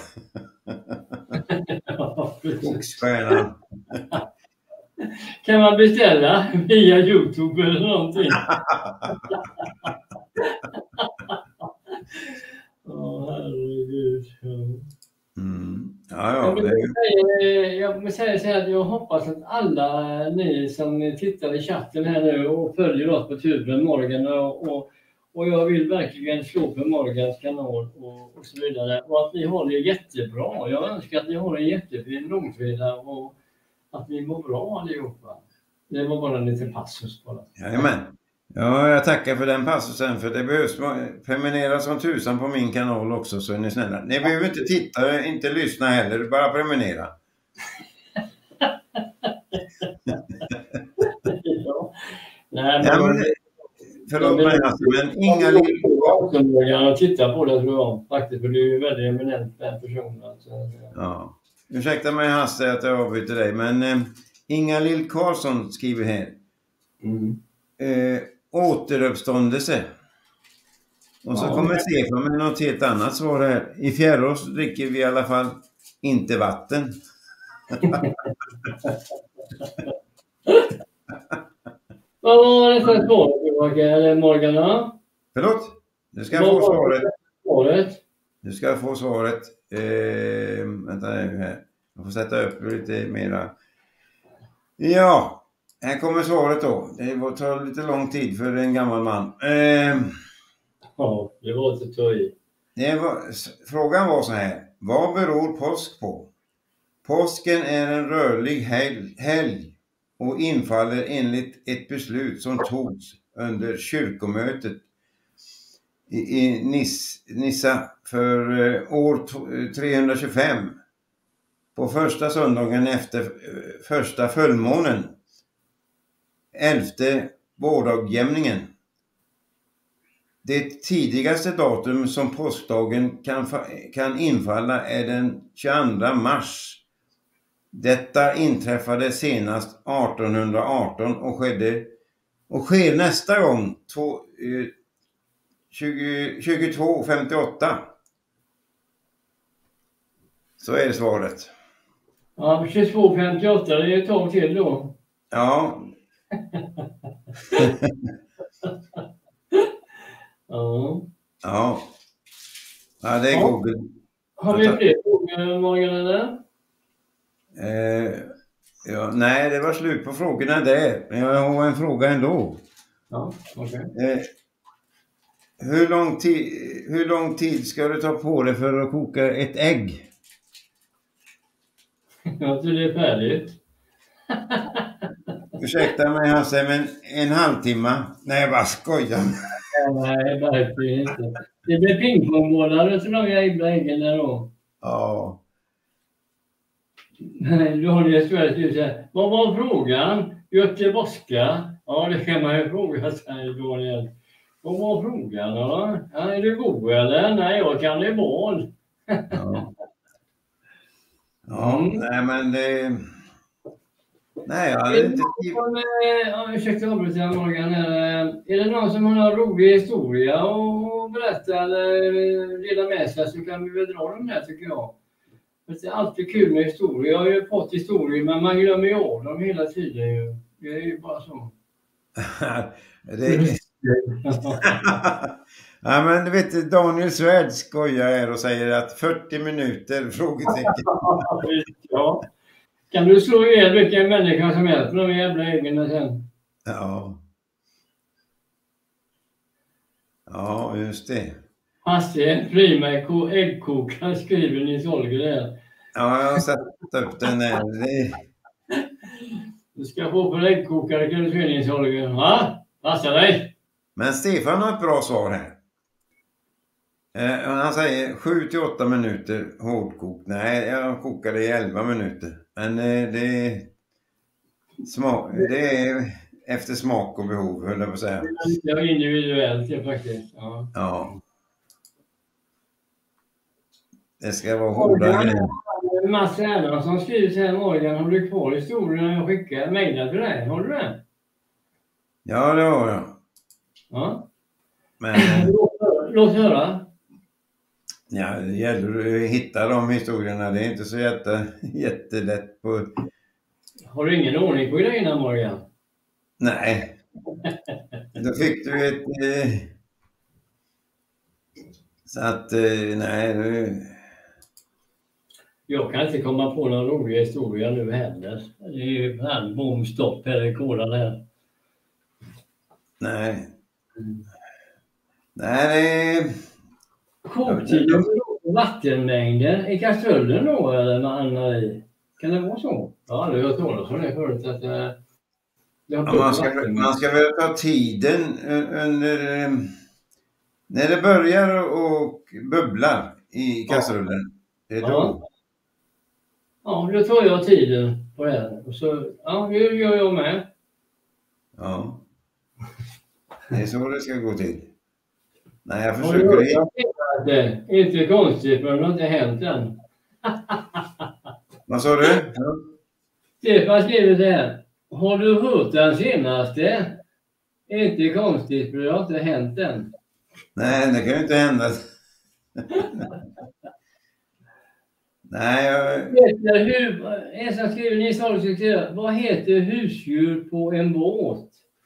Ja, precis. Skogsstjärnan. Kan man beställa via YouTube eller någonting? Åh, herregud. Mm. Ja, Jag ja. vill Det är ju... säga, jag vill säga så här att jag hoppas att alla ni som tittar i chatten här nu och följer oss på tuben, Morgan och, och, och jag vill verkligen slå på Morgans kanal och, och så vidare. Och att ni har det jättebra. Jag önskar att ni har en jättefin långfredag och att ni mår bra allihopa. Det var bara en liten passus bara. Jajamän. Ja, jag tackar för den passusen, för det behövs prenumerera som tusan på min kanal också, så är ni snälla. Ni behöver inte titta, inte lyssna heller, bara prenumerera. Ja. Nej, Ja, men, men, förlåt mig, alltså, men inga lill... Jag tittar på det tror jag faktiskt, för du är ju väldigt eminent person. Alltså. Ja. Ursäkta mig Hasse att jag avbryter dig, men eh, Inga Lill Karlsson skriver här. Mm. Eh, återuppståndelse. Och så Ja, kommer men- Stefan med något helt annat svar här. I Fjärås dricker vi i alla fall inte vatten. Vad var det för svaret, eller Morgan? Ja? Förlåt? Du ska Vad få var det svaret. för svaret? Du ska få svaret. Eh, vänta nu här. Jag får sätta upp lite mera. Ja, här kommer svaret då. Det var tar lite lång tid för en gammal man. Eh, Ja, det var inte ta i. det var, frågan var så här. Vad beror påsk på? Påsken är en rörlig helg, helg och infaller enligt ett beslut som togs under kyrkomötet i, i Nis, Nissa för eh, år trehundratjugofem. På första söndagen efter eh, första fullmånen. Elfte vårdagjämningen. Det tidigaste datum som påskdagen kan, kan infalla är den tjugoandra mars. Detta inträffade senast artonhundraarton och skedde och sker nästa gång två, eh, tjugo, tjugotvå femtioåtta. Så är det svaret. Ja, tjugotvå femtioåtta, det är ett tag till då. Ja. Ja. Ja. Ja, det är Ja. Google. Har vi fler frågor, Morgan, eller? Eh, ja, nej, det var slut på frågorna där. Men jag har en fråga ändå. Ja, okej. Okay. Eh, hur, lång tid, hur lång tid ska du ta på dig för att koka ett ägg? Jag tror det är färdigt. Ursäkta mig Hasse, men en halvtimme? Nej, jag bara skojar. Nej, verkligen inte. Det blir pingpongbollar så långa äggen där då. Ja. Nej, du har det svårt att säga. Vad var frågan? Göteborgska? Ja, det kan man ju fråga sig då. Vad var frågan då? Ja, är du god eller? Nej, jag kan det bra. Ja. Ja, mm. nej men det... Nej, jag hade inte... Ja, ursäkta avbryta Morgan. Är det någon som har en rolig historia att berätta eller dela med sig så kan vi väl dra dem där tycker jag. Det är alltid kul med historia. Jag har ju fått historier men man glömmer ju av dem hela tiden ju. Det är ju bara så. det är... Ja men du vet Daniel Svärd skojar här och säger att fyrtio minuter frågetecken. Ja. Kan du slå ihjäl vilken människa som helst med de jävla äggen sen? Ja. Ja, just det. Hasse, frimärk äggkokare skriver Nils Holger där. Ja, jag har satt upp den där. Det... Du ska få på äggkokare kan du se Nils Holger. Va? Passa dig! Men Stefan har ett bra svar här. Eh, han säger sju till åtta minuter hårdkokt. Nej, jag kokade i elva minuter. Men eh, det, är smak, det är efter smak och behov, höll jag på att säga. Det är individuellt det faktiskt. Ja. Ja. Det ska vara hårdare. Mats Erlandsson skriver så här, Morgan, har du kvar historien jag skickar mejlen till dig? Har du det? Ja, det har jag. Ja. Men... Låt höra. Ja, det gäller att hitta de historierna. Det är inte så jätte, jättelätt på... Har du ingen ordning på grejerna, Morgan? Nej. Då fick du ett... Eh... Så att, eh, nej... Du... Jag kan inte komma på någon rolig historia nu heller. Det är ju här bomstopp här i kolan här. Nej. Mm. Nej, det... Koktiden beror vattenmängden i kastrullen då, eller Ann-Marie? Kan det vara så? Ja, det har jag talat om det förut. Att, äh, ja, man, ska, man ska väl ta tiden under... Um, när det börjar och bubblar i kastrullen. Det är då. Ja. Ja, då tar jag tiden på det här. Och så, ja, det gör jag med. Ja. Det är så det ska gå till. Nej, jag försöker hitta. Det är inte konstigt, men det har inte hänt än. Vad sa du? Ja. Stefan skriver det här. Har du hört den senaste? Inte konstigt, men det har inte hänt än. Nej, det kan ju inte hända. Nej, jag... Heter hu... En som skriver Nils Holger, vad heter husdjur på en båt?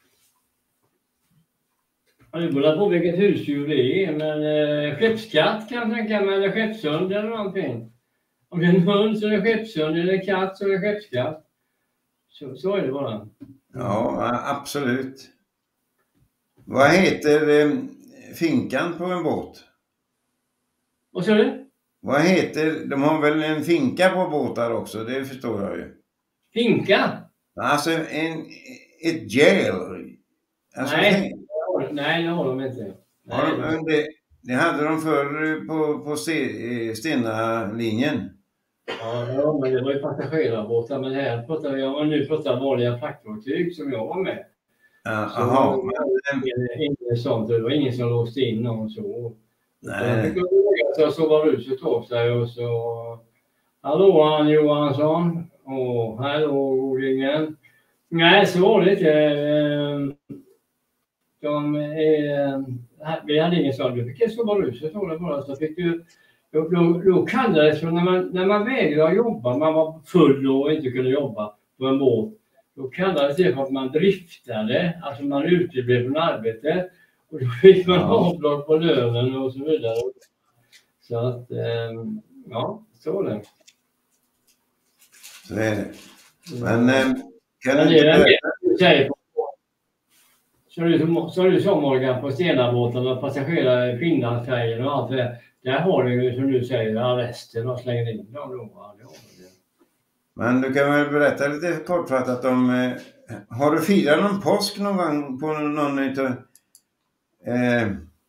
Jag beror på vilket husdjur det är, men eh, skeppskatt kan man tänka mig, eller skeppshund eller någonting. Om det är en hund så är det skeppshund, eller en katt så är det skeppskatt. Så, så är det bara. Ja, absolut. Vad heter eh, finkan på en båt? Vad sa du? Vad heter, de har väl en finka på båtar också, det förstår jag ju. Finka? Alltså en, ett jail. Alltså, Nej, tänk, det har- nej, det har de inte. har Nej, de, det, det hade de förr på, på Ste- Stena-linjen. ja, ja, men det var ju passagerarbåtar. Men här pratar jag, och nu pratar vanliga fraktfartyg som jag var med. Ja, Så aha, det men, var inget sånt. Det var ingen som låste in någon så. Nej. Jag fick lägga sig och sova ruset av sig och så. Hallå han Johansson. Och hallå Odingen. Nej, så var det inte. De, eh, vi hade ingen sån. Du fick sova ruset av det bara. Så fick du, då, då, då kallades det, när man, när man vägrade jobba, man var full och inte kunde jobba på en båt. Då kallades det för att man driftade, alltså man uteblev från arbetet. Och då fick man Ja. avdrag på lönen och så vidare. Så att, eh, ja, så var det. så är det. Men eh, kan Men du det inte är berätta? det du säger på. Så är det som, så är det som Morgan på Stenabåtarna, passagerare, Finlandsfärjan och allt det där. Där har du ju som du säger arresten och slänger in dem då. Ja, det har du. Men du kan väl berätta lite kortfattat om, eh, har du firat någon påsk någon gång på någon utav, eh,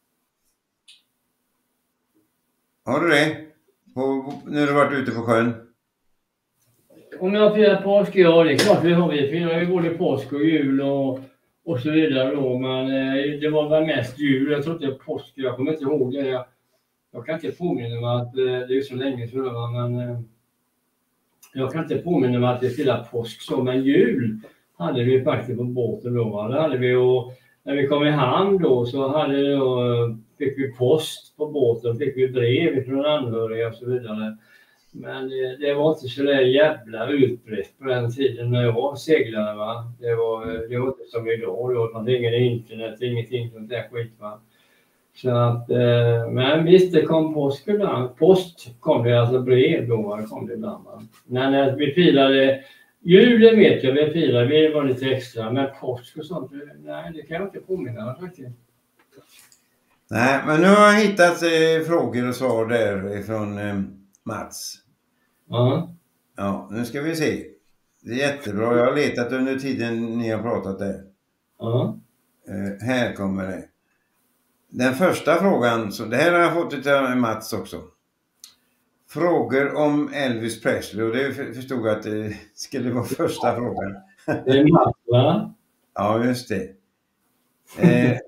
har du det? På, när du varit ute på sjön? Om jag firar påsk, ja det är klart vi har. Vi firar ju både påsk och jul och, och så vidare då. Men eh, det var väl mest jul. Jag tror inte påsk, jag kommer inte ihåg det. Jag, jag kan inte påminna mig att eh, det är så länge sedan. Men eh, jag kan inte påminna mig att vi firar påsk så. Men jul hade vi faktiskt på båten då. Va? Det hade vi och när vi kom i hamn då så hade då, fick vi post på båten. Fick vi brev från anhöriga och så vidare. Men det, det var inte så där jävla utbrett på den tiden när jag seglade. Va? Det, var, det var inte som idag. Det var ingen internet, ingenting sånt där skit. Va? Så att, eh, men visst, det kom påsk ibland. Post kom det, alltså brev då. Det kom det ibland. Va? Men när vi firade julen vet jag, vi firade, vi var lite extra. Men påsk och sånt, nej det kan jag inte påminna mig faktiskt. Nej, men nu har jag hittat eh, frågor och svar där från eh, Mats. Ja. Ja, nu ska vi se. Det är jättebra. Jag har letat under tiden ni har pratat där. Ja. Eh, här kommer det. Den första frågan, så det här har jag fått av Mats också. Frågor om Elvis Presley, och det förstod jag att det skulle vara första frågan. Det är Mats, va? Ja, just det. Eh,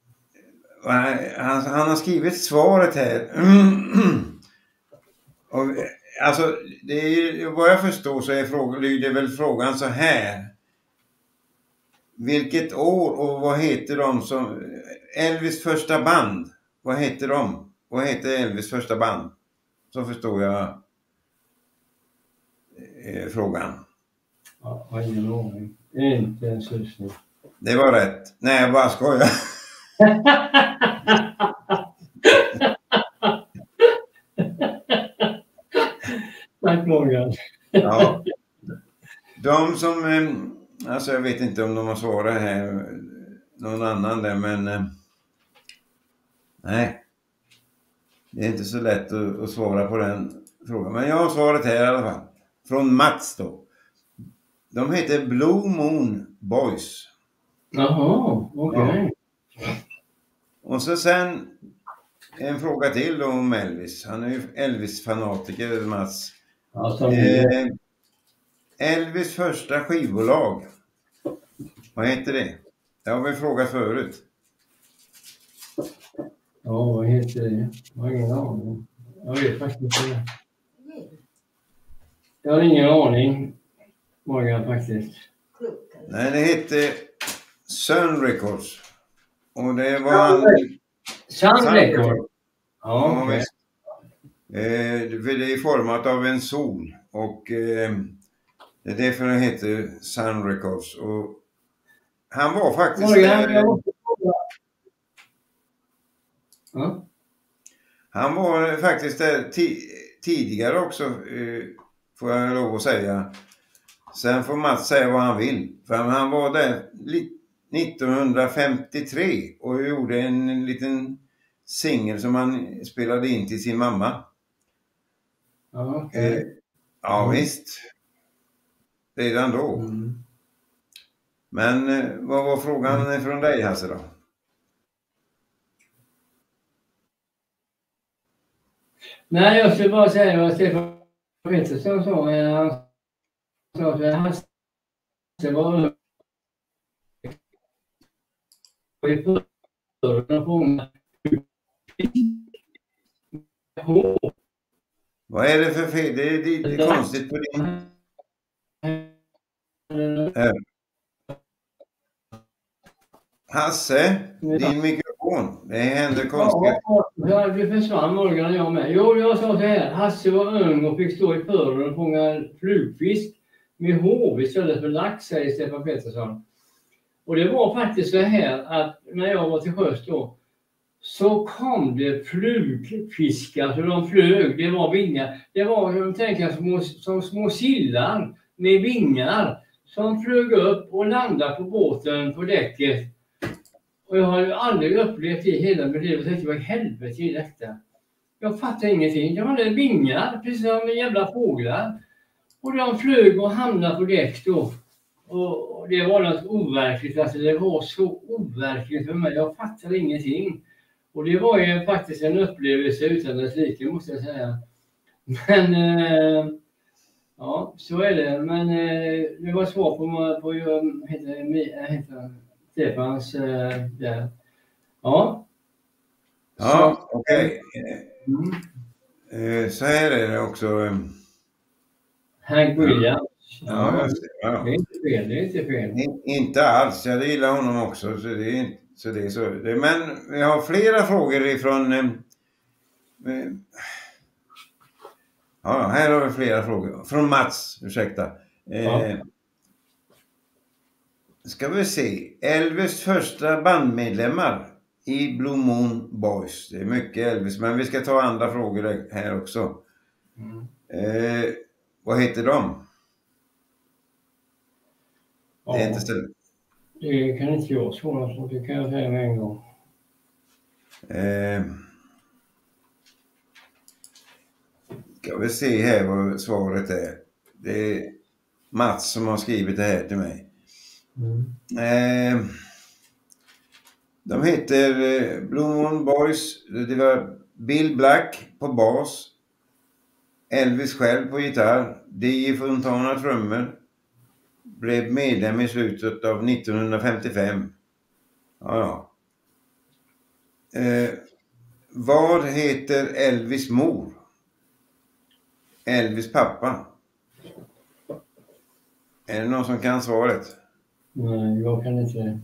han, han har skrivit svaret här. Och, alltså, det är, vad jag förstår så är frågan, lyder väl frågan så här. Vilket år och vad heter de som... Elvis första band. Vad heter de? Vad heter Elvis första band? Så förstår jag eh, frågan. Ja, jag har ingen aning. Inte en susning. Det var rätt. Nej, jag bara skojar. Tack Morgan. Ja. De som... Eh, alltså jag vet inte om de har svarat här. Någon annan där, men... Eh, nej. Det är inte så lätt att, att svara på den frågan. Men jag har svaret här i alla fall. Från Mats då. De heter Blue Moon Boys. Jaha, okej. Okay. Ja. Och så sen en fråga till då om Elvis. Han är ju Elvis-fanatiker, Mats. Alltså, eh, Elvis första skivbolag. Vad heter det? Det har vi frågat förut. Ja, vad heter det? Jag har ingen aning. Jag vet faktiskt inte det. Jag har ingen aning. Morgan faktiskt. Nej, det heter Sun Records. Och det var han... Sun Records? Ja, okay. eh, för det är format av en sol. Och eh, det är därför det heter Sun Records. Och han var faktiskt... Morgan, där, jag måste fråga. Ja? Han var faktiskt där t- tidigare också, eh, får jag lov att säga. Sen får Mats säga vad han vill. För han var där nittonhundrafemtiotre och gjorde en liten singel som han spelade in till sin mamma. Ja, okay. eh, ja mm. visst. Redan då. Mm. Men eh, vad var frågan mm. från dig, Hasse, då? Nej, jag skulle bara säga vad Stefan Pettersson sa. Han sa att Hasse var i förrän på Vad är det för fel? Det är lite konstigt på din... Äh. Hasse, din mikrofon. Det händer konstigt. Ja, det försvann Morgan och jag med. Jo, jag sa så här. Hasse var ung och fick stå i förrän och fånga flugfisk med hov istället för lax, säger Stefan Pettersson. Och det var faktiskt så här att när jag var till sjöss då, så kom det flugfiskar, så de flög, det var vingar. Det var, jag tänker, små, som små sillar med vingar som flög upp och landade på båten på däcket. Och jag har ju aldrig upplevt det i hela mitt liv och tänkte, vad i helvete är detta? Jag fattar ingenting. Det var vingar, precis som jävla fåglar. Och de flög och hamnade på däck då. Och det var något overkligt, alltså det var så overkligt för mig. Jag fattade ingenting. Och det var ju faktiskt en upplevelse utan dess like, måste jag säga. Men, eh, ja, så är det. Men eh, det var svar på, på heter, heter Stefans, eh, ja. Ja. Ja, okej. Okay. Mm. Eh, så här är det också. Hank Williams. Ja, just det. Ja. Det är inte fel, det är inte fel. In, inte alls, jag gillar honom också. Så det är, så det är så. Det, men vi har flera frågor ifrån... Eh, eh, ja, här har vi flera frågor. Från Mats, ursäkta. Eh, ja. Ska vi se. Elvis första bandmedlemmar i Blue Moon Boys. Det är mycket Elvis, men vi ska ta andra frågor här också. Mm. Eh, vad heter de? Ja, det är inte ställt. Det kan inte jag svara på, det kan jag säga med en gång. Eh, ska vi se här vad svaret är. Det är Mats som har skrivit det här till mig. Mm. Eh, de heter eh, Blue Moon Boys. Det var Bill Black på bas, Elvis själv på gitarr, D J Fontana trummor. Blev medlem i slutet av nittonhundrafemtiofem. Ja, ja. Eh, vad heter Elvis mor? Elvis pappa? Är det någon som kan svaret? Nej, jag kan inte det.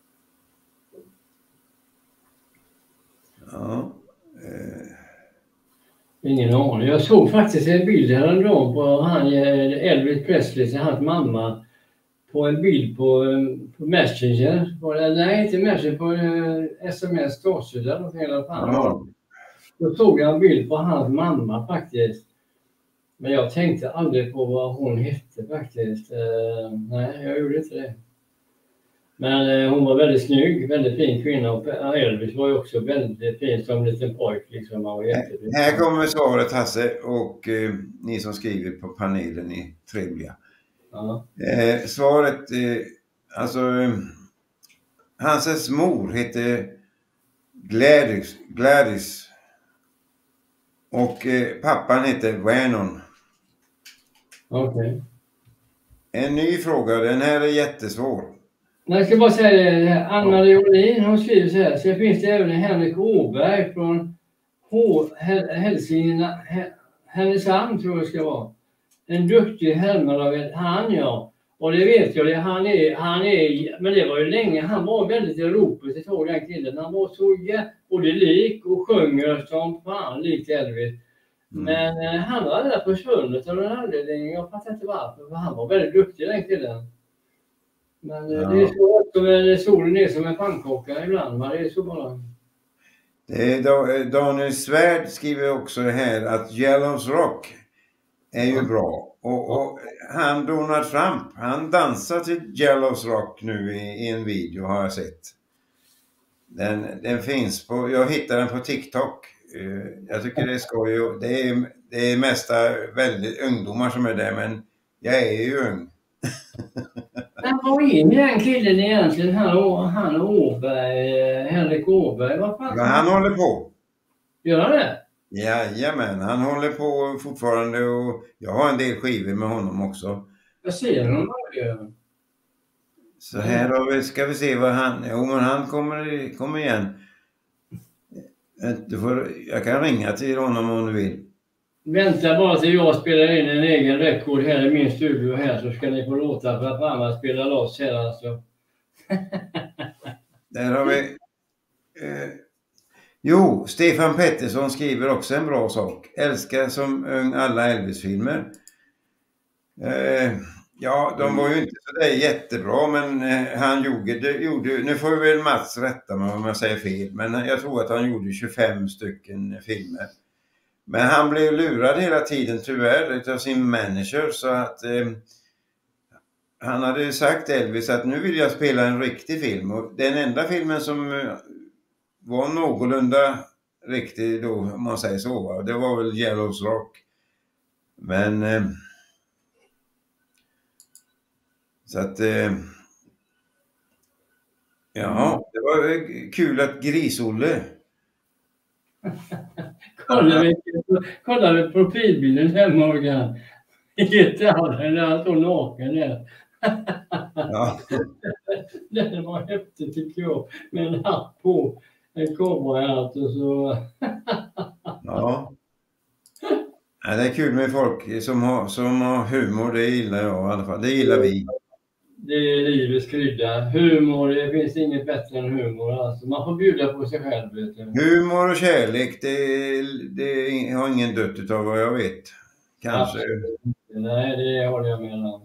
Ja. Eh. Ingen aning. Jag såg faktiskt en bild häromdagen på han, Elvis Presley, hans mamma. På en bild på, på Messenger. På, nej, inte Messenger, på uh, sms dagsida. Ja. Då såg jag en bild på hans mamma faktiskt. Men jag tänkte aldrig på vad hon hette faktiskt. Uh, nej, jag gjorde inte det. Men uh, hon var väldigt snygg, väldigt fin kvinna. Och Elvis var ju också väldigt fin som liten pojk. Liksom. Han var jättefin. Här kommer svaret, Hasse, och uh, ni som skriver på panelen är trevliga. Ja. Eh, svaret, eh, alltså eh, Hanses mor hette Gladys, Gladys och eh, pappan hette Vernon. Okej. Okay. En ny fråga, den här är jättesvår. Jag ska bara säga det, Anna-Marie Olin, hon skriver så här. Sen finns det även Henrik Åberg från H- Hälsingland, Härnösand tror jag det ska vara. En duktig härmare av ett han, ja. Och det vet jag, det, han, är, han är, men det var ju länge, han var väldigt i ropet, jag såg den killen. Han var så både lik och sjunger som fan likt Elvis. Mm. Men eh, han var där försvunnet av en anledning, jag fattar inte varför, för han var väldigt duktig den killen. Men ja. Det är så också med solen är som en pannkaka ibland, men det är så bara. Det är Daniel Svärd skriver också här att Jellows Rock är ju bra. Och, och han Donald Trump, han dansar till Jealous Rock nu i, i en video har jag sett. Den, den finns på, jag hittade den på TikTok. Uh, jag tycker det är skoj. Det är, det är mesta väldigt ungdomar som är där, men jag är ju ung. Men vad är den killen egentligen? Han, han Åberg, Henrik Åberg, vad fan? Ja, han håller på. Gör han det? Jajamän, han håller på fortfarande och jag har en del skivor med honom också. Jag ser honom aldrig. Så här har vi, ska vi se vad han, jo men han kommer, kommer igen. Du får, jag kan ringa till honom om du vill. Vänta bara till jag spelar in en egen rekord här i min studio här så ska ni få låta för att mamma spelar loss här alltså. Där har vi. Eh, jo, Stefan Pettersson skriver också en bra sak. Älskar som ung alla Elvis-filmer. Eh, ja, de var ju inte så där jättebra, men eh, han gjorde, det, gjorde, nu får väl Mats rätta mig om jag säger fel, men jag tror att han gjorde tjugofem stycken filmer. Men han blev lurad hela tiden tyvärr av sin manager så att eh, han hade sagt Elvis att nu vill jag spela en riktig film. Och den enda filmen som eh, var någorlunda riktig då, om man säger så, det var väl Jealous Rock. Men eh, så att eh, ja, det var kul att Gris-Olle. Kolla vi, kolla vi profilbilden här Morgan. Jättehallen där han står naken där. Ja. Det var häftigt tycker jag. Med en hatt på. En cowboyhatt och så. Ja. Ja. Det är kul med folk som har, som har humor. Det gillar jag i alla fall. Det gillar vi. Det är livets krydda. Humor, det finns inget bättre än humor. Alltså, man får bjuda på sig själv. Vet du. Humor och kärlek, det, det har ingen dött utav vad jag vet. Kanske. Absolut. Nej, det håller jag med om.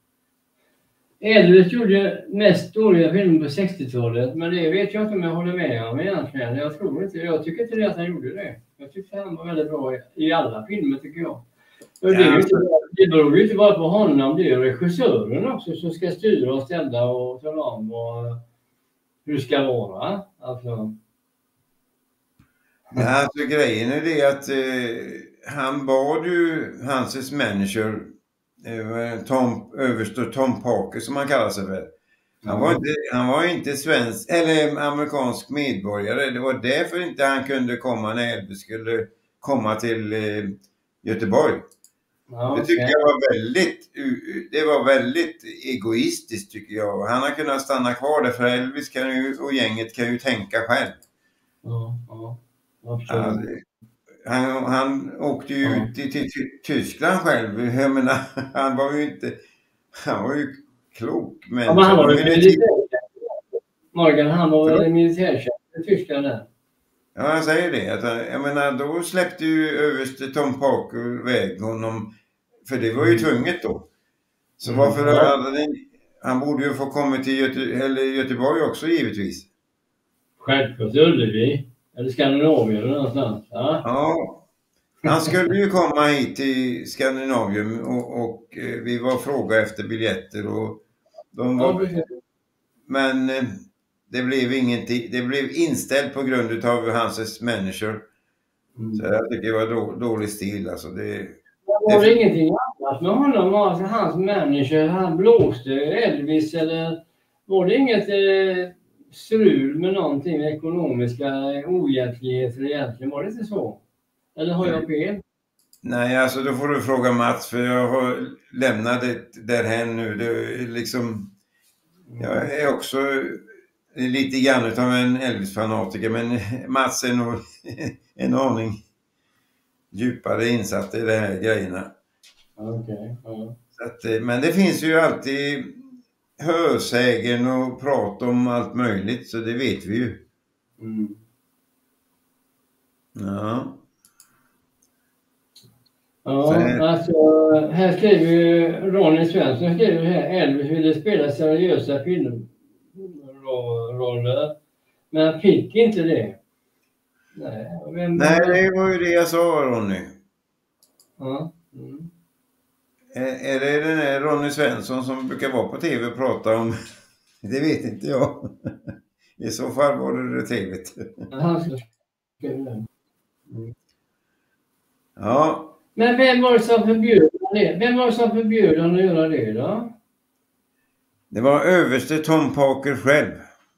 Elvis gjorde mest dåliga filmer på sextiotalet. Men det vet jag inte om jag håller med om egentligen. Jag tror inte, jag tycker inte det att han gjorde det. Jag tyckte han var väldigt bra i, i alla filmer tycker jag. Och det, är inte, det beror ju inte bara på honom, det är regissören också som ska styra och ställa och tala om och hur det ska vara. Alltså. Ja, alltså grejen är det att eh, han bad ju hans manager eh, Tom, överste Tom Parker som han kallar sig för. Han var inte, han var inte svensk eller amerikansk medborgare. Det var därför inte han kunde komma när Elvis skulle komma till eh, Göteborg. Ja, det tycker okay. jag var väldigt, det var väldigt egoistiskt tycker jag. Han har kunnat stanna kvar där för Elvis kan ju, och gänget kan ju tänka själv. Ja, ja. Ja, han, han åkte ju ja. ut till, till, till Tyskland själv. Jag menar, han var ju inte, han var ju klok. Men, ja, men han var ju militärtjänst. Morgan, han var väl militärtjänst i Tyskland där. Ja, jag säger det. Att, jag menar, då släppte ju överste Tom Parker väg honom. För det var ju tvunget då. Så mm. varför ja. hade den, han borde ju få komma till Göte, eller Göteborg också givetvis. Självklart Ullevi. Eller Skandinavien eller någonstans. Ja. ja. Han skulle ju komma hit till Skandinavien och, och eh, vi var fråga efter biljetter och de var, ja, men eh, det blev ingenting, det blev inställt på grund av hans manager. Mm. Så jag tycker det var då, dålig stil alltså. Det, var det, det ingenting annat med honom? Alltså hans manager, han blåste Elvis eller var det inget eh, strul med någonting med ekonomiska oegentligheter egentligen? Var det inte så? Eller har jag fel? Nej, alltså då får du fråga Mats för jag har lämnat det därhen nu. Det är liksom, jag är också lite grann utav en Elvis-fanatiker men Mats är nog en aning djupare insatt i de här grejerna. Okej. Okay. Uh. Så att, men det finns ju alltid hörsägen och prat om allt möjligt så det vet vi ju. Mm. Ja. Ja, här. alltså här skriver ju Ronny Svensson skriver här Elvis ville spela seriösa filmroller men fick inte det. Nej, vem Nej, det var ju det jag sa Ronny. Ja. Mm. Är, är det den här Ronny Svensson som brukar vara på tv och prata om? Det vet inte jag. I så fall var det, det trevligt. Ja. Men vem var det som förbjöd det? Vem var det som förbjöd honom att göra det då? Det var överste Tom Parker själv.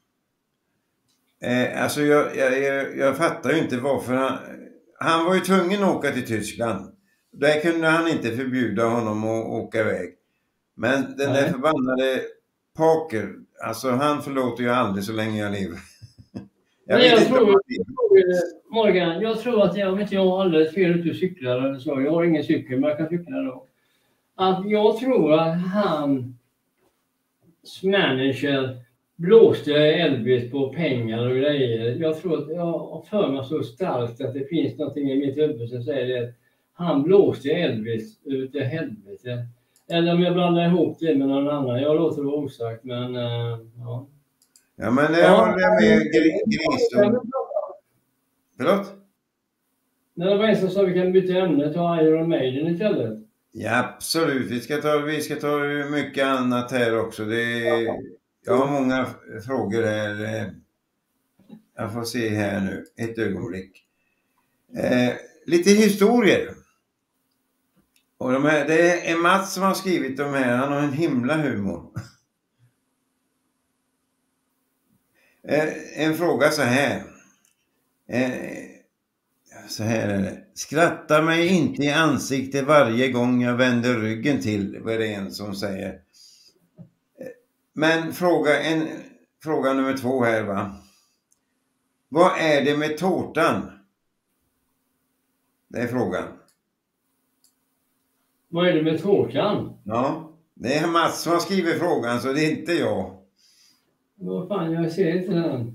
Eh, alltså jag, jag, jag, jag fattar ju inte varför han... Han var ju tvungen att åka till Tyskland. Där kunde han inte förbjuda honom att åka iväg. Men den Nej. där förbannade Parker, alltså han förlåter ju aldrig så länge jag lever. jag, jag, tror, jag tror, Morgan, jag tror att jag, vet, jag har alldeles fel ut och cyklar eller så. Jag har ingen cykel, men jag kan cykla då. Att jag tror att han manager blåste Elvis på pengar och grejer. Jag tror att jag har för mig så starkt att det finns någonting i mitt huvud som säger det. Han blåste Elvis ut i helvete. Eller om jag blandar ihop det med någon annan. Jag låter det osagt, men uh, ja. Ja, men det har jag med Gris. Förlåt? När det var en som sa att vi kan byta ämne ta Iron Maiden istället. Ja, absolut. Vi ska ta, vi ska ta mycket annat här också. Det är, jag har många frågor här. Jag får se här nu. Ett ögonblick. Eh, lite historier. Och de här, det är Mats som har skrivit de här. Han har en himla humor. eh, en fråga så här. Eh, så här är det. Skratta mig inte i ansiktet varje gång jag vänder ryggen till. Vad är det en som säger. Men fråga, en, fråga nummer två här va. Vad är det med tårtan? Det är frågan. Vad är det med tårtan? Ja, det är Mats som har skrivit frågan så det är inte jag. Vad fan, jag ser inte den.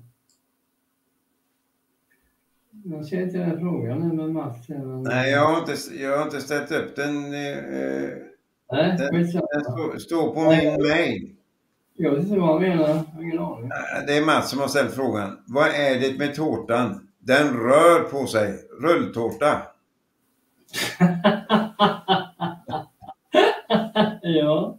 Jag ser inte den frågan med Mats. Nej, jag har inte, jag har inte ställt upp den. Eh, Nej, den, den står, står på min mail. Jag vet inte vad han menar. Jag har ingen aning. Det är Mats som har ställt frågan. Vad är det med tårtan? Den rör på sig. Rulltårta. Ja.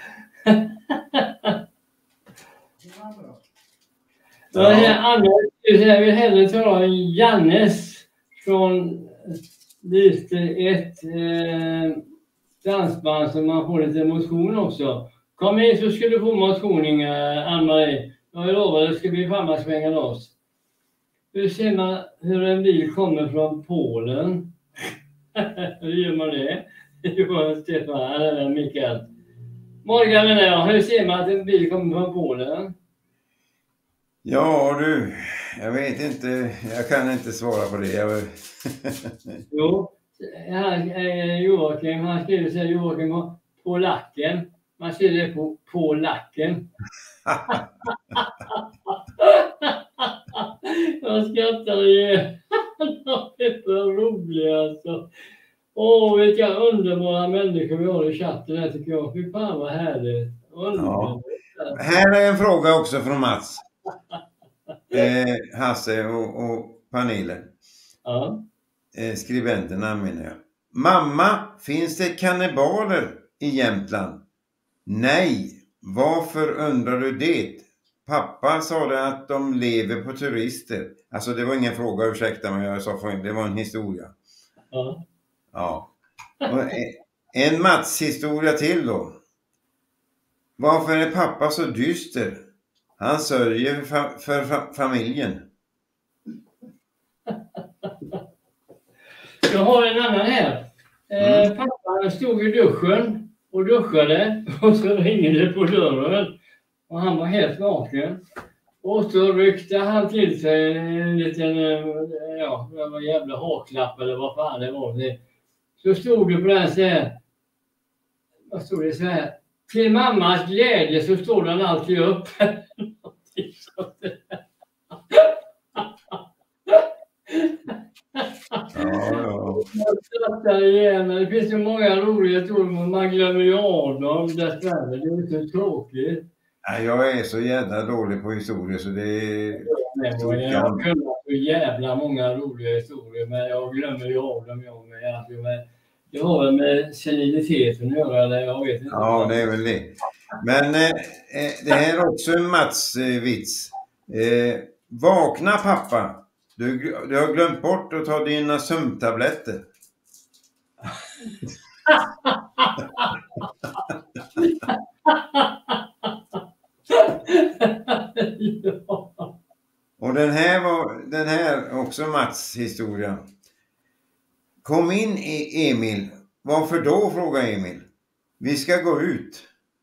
Ja. Jag vill hellre ta Jannes från lite ett eh, dansband som man får lite motion också. Kom in så skulle du få motionning, Ann-Marie. Jag lovar att det ska bli farmarsvänga loss. Hur ser man hur en bil kommer från Polen? Hur gör man det? Johan, Stefan, eller Mikael. Morgan menar jag, hur ser man att en bil kommer från Polen? Ja du, jag vet inte, jag kan inte svara på det. Jag... jo, han, eh, Joakim, han skriver sig Joakim på, på lacken. Man ser det på, på lacken. jag skrattar igen. Det är så roligt alltså. Åh, vilka underbara människor vi har i chatten här tycker jag. Fy fan vad härligt. Ja. Här är en fråga också från Mats. Eh, Hasse och, och panelen. Ja. Eh, skribenterna menar jag. Mamma, finns det kannibaler i Jämtland? Nej, varför undrar du det? Pappa sa det att de lever på turister. Alltså det var ingen fråga, ursäkta mig, jag sa för det var en historia. Ja. Ja. Och en Mats historia till då. Varför är pappa så dyster? Han sörjer för, för, för familjen. Jag har en annan här. Eh, mm. Pappa stod i duschen och duschade och så ringde det på dörren. Och han var helt naken. Och så ryckte han till sig en liten, ja, en jävla haklapp eller vad fan det var. Så stod det på den så här. Vad stod det så här? Till mammas glädje så står den alltid upp. Ja, ja. Det finns så många roliga ord men man glömmer ju av dem dessvärre. Det är så tråkigt. Ja, jag är så jävla dålig på historier så det är... Jag, jag har kunnat så jävla många roliga historier men jag glömmer ju av dem. Jag med. Alltså, men Det har väl med seniliteten att göra, eller jag vet inte. Ja, det är väl det. Men eh, det här är också en Mats-vits. Eh, vakna pappa. Du, du har glömt bort att ta dina sömntabletter. Ja. Och den här var den här också Mats historia. Kom in i Emil. Varför då, frågar Emil. Vi ska gå ut.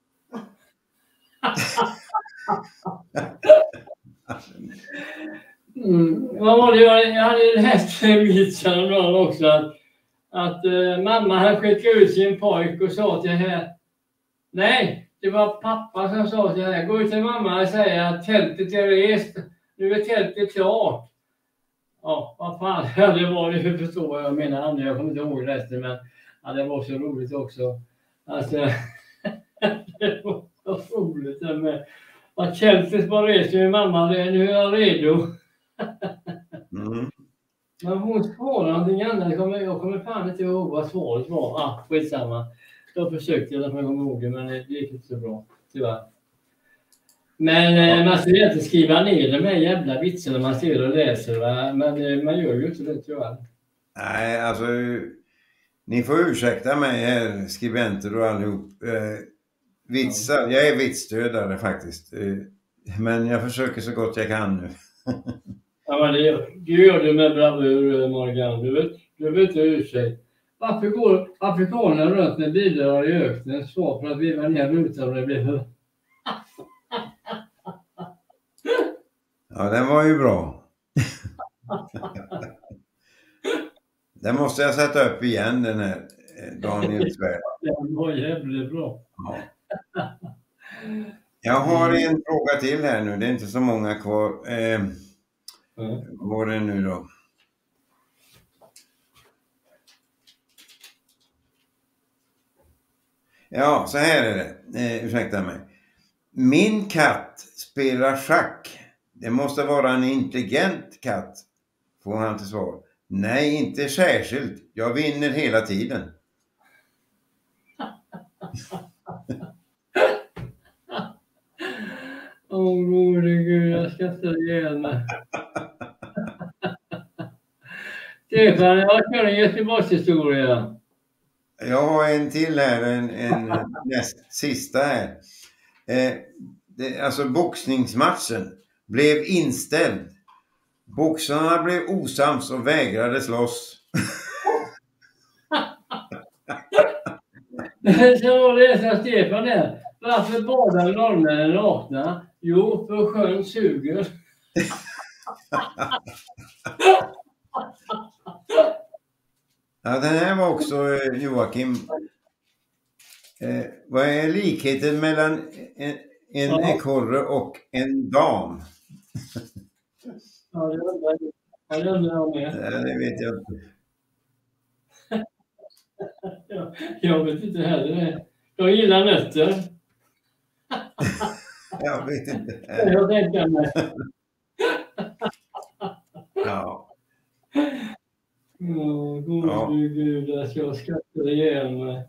Mm. Vad var det? Jag hade läst en vits häromdagen också. Att, att uh, mamma hade skickat ut sin pojk och sa till henne. Nej, det var pappa som sa till henne. Gå ut till mamma och säga att tältet är rest. Nu är tältet klart. Ja, vad fan. Ja, det var det. Hur förstår jag menar. Jag kommer inte ihåg resten. Men ja, det var så roligt också. Alltså, det var så roligt. Med att tältet var rest. Nu är mamma. Nu är jag redo. Mm. Men hon svarade någonting annat. Jag kommer, jag kommer fan inte ihåg vad svaret var. Ah, skitsamma. Jag försökte i alla fall komma ihåg det, men det gick inte så bra. Tyvärr. Men ja. eh, man ska ju inte skriva ner de här jävla vitserna man ser och läser. Va? Men eh, man gör ju inte det, tyvärr. Nej, alltså ni får ursäkta mig här, skribenter och allihop. Eh, vitsar, ja. Jag är vitsstödare faktiskt. Eh, men jag försöker så gott jag kan nu. Ja, men det gör, du gör det med bravur, Morgan. Du vet, du vet inte ursäkt. Varför går afrikanerna runt med bilar i öknen? Svar för att vi var ner rutan och det blev... Ja, den var ju bra. Den måste jag sätta upp igen, den här Daniel Svärd. Den var jävligt bra. Ja. Jag har en fråga till här nu. Det är inte så många kvar. Eh, mm. Vad är det nu då? Ja, så här är det. Eh, ursäkta mig. Min katt spelar schack. Det måste vara en intelligent katt. Får han till svar. Nej, inte särskilt. Jag vinner hela tiden. Åh, oh, gode gud, jag ska stå igen mig. Stefan, jag kör en Göteborgshistoria. Jag har en till här, en, en näst sista här. Eh, det, alltså boxningsmatchen blev inställd. Boxarna blev osams och vägrade slåss. Så var det som Stefan där. Varför badar norrmännen nakna? Jo, för sjön suger. Ja, den här var också eh, Joakim. Eh, vad är likheten mellan en, en ja. ekorre och en dam? Ja, det undrar jag. Det undrar jag med. Nej, det vet jag inte. jag, jag vet inte heller. Jag gillar nötter. Jag vet inte. Jag tänker mig. Ja. Oh, god ja. Gud, att jag skrattar igen mig.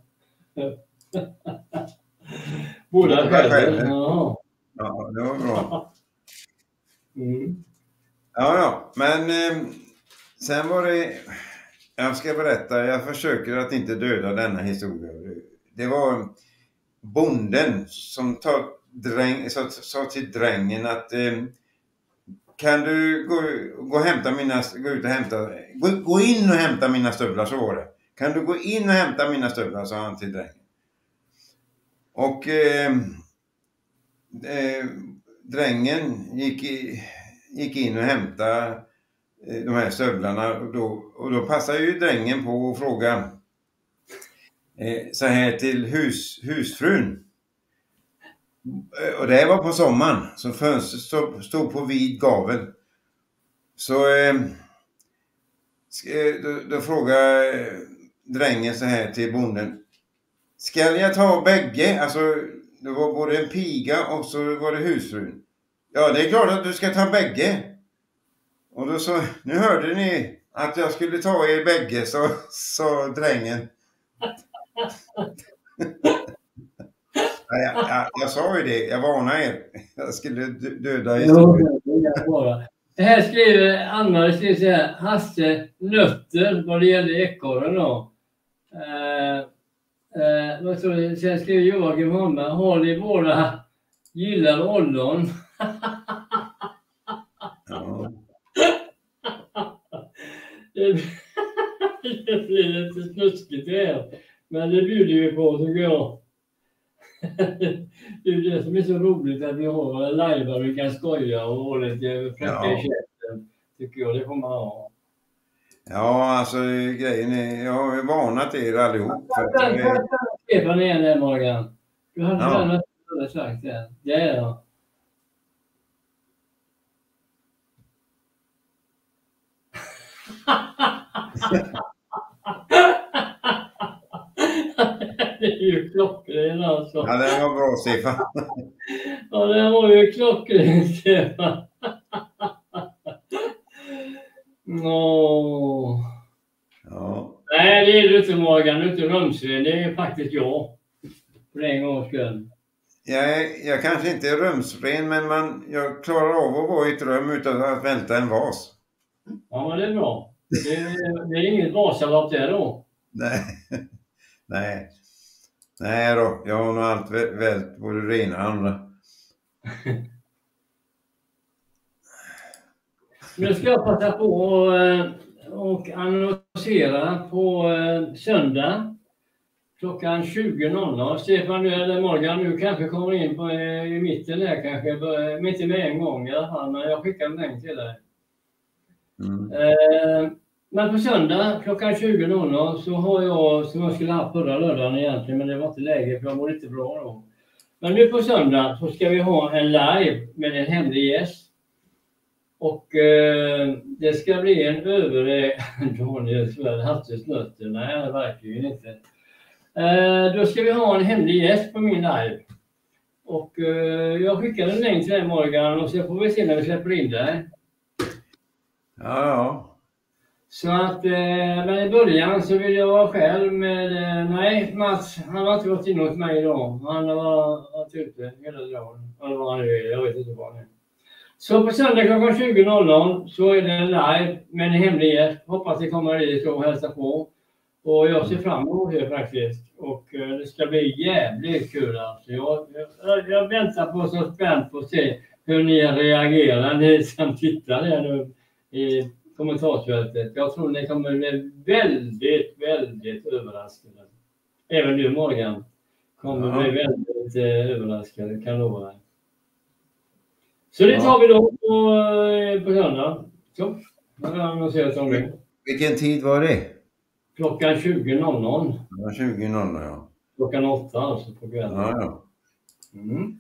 Båda själva. Ja. Ja, det var bra. Mm. Ja, ja. Men eh, sen var det... Jag ska berätta, jag försöker att inte döda denna historia. Det var bonden som tar dräng, sa, sa till drängen att eh, kan du gå, gå, och hämta mina, gå ut och hämta, gå, gå in och hämta mina stövlar, så var det. Kan du gå in och hämta mina stövlar, sa han till drängen. Och eh, eh, drängen gick, i, gick in och hämtade de här stövlarna, och då, och då passar ju drängen på att fråga eh, så här till hus, husfrun. Och det var på sommaren, så fönstret stod, stod på vid gavel. Så eh, då, då frågade drängen så här till bonden. Ska jag ta bägge? Alltså det var både en piga och så var det husfrun. Ja, det är klart att du ska ta bägge. Och då så, nu hörde ni att jag skulle ta er bägge, så sa drängen. jag, jag, jag sa ju det, jag varnar er. Jag skulle döda historien. Det här skriver Anna, det skriver så här, Hasse nötter vad det gäller ekorren då. Eh, eh, vad står det? Sen skriver Joakim Holmberg, har ni båda gillar ollon? Ja. det, det blir lite snuskigt det här. Men det bjuder vi på, tycker jag. Det är det som är så roligt att vi har live och vi kan skoja och ha lite fräcka i käften. Tycker jag, det får man ha. Ja, alltså grejen är, jag har ju varnat er allihop. För jag kan Stefan igen där, Morgan. Du hade ja. Redan sagt det. Det är jag. Det är ju klockren alltså. Ja, det var bra, Stefan. Ja, det var ju klockren, Stefan. Nå. Ja. Nej, det är du inte, Morgan. Du är inte rumsren. Det är faktiskt jag. För en gångs skull. Jag, är, jag kanske inte är rumsren, men man, jag klarar av att vara i ett rum utan att välta en vas. Ja, men det är bra. Det är, det är inget vasalopp där då. Nej. Nej. Nej då, jag har nog allt vält både det ena och andra. Nu ska jag passa på och annonsera på söndag klockan tjugo noll noll. Stefan, du eller Morgan, nu kanske kommer in på, i mitten där kanske, men inte med en gång i alla fall, men jag skickar en länk till dig. Mm. Eh, men på söndag klockan tjugo noll noll så har jag, som jag skulle ha förra lördagen egentligen, men det var inte läge för jag mår inte bra då. Men nu på söndag så ska vi ha en live med en hemlig gäst. Och eh, det ska bli en över Daniels väl hattesnötter. Nej, verkligen inte. Eh, då ska vi ha en hemlig gäst på min live. Och eh, jag skickar en länk till dig, Morgan, och så får vi se när vi släpper in dig. Ja, ja. Så att, eh, men i början så vill jag vara själv med, eh, nej, Mats, han har inte varit inne hos mig idag. Han har varit ute hela dagen. Eller vad han är, jag vet inte vad han är. Så på söndag klockan tjugo noll noll så är det en live med en hemlig gäst. Hoppas det kommer dit och hälsa på. Och jag ser fram emot det faktiskt. Och eh, det ska bli jävligt kul alltså. Jag, jag, jag väntar på så spänt på att se hur ni reagerar, ni som tittar där nu i kommentarsfältet. Jag tror ni kommer bli väldigt, väldigt överraskade. Även du, Morgan, kommer ja. bli väldigt eh, överraskad, kan lova dig. Så det tar vi då på, på söndag. Så, Vil- Vilken tid var det? Klockan tjugo noll noll. Ja, tjugo noll noll, ja. Klockan åtta alltså på kvällen. Ja, ja. Mm.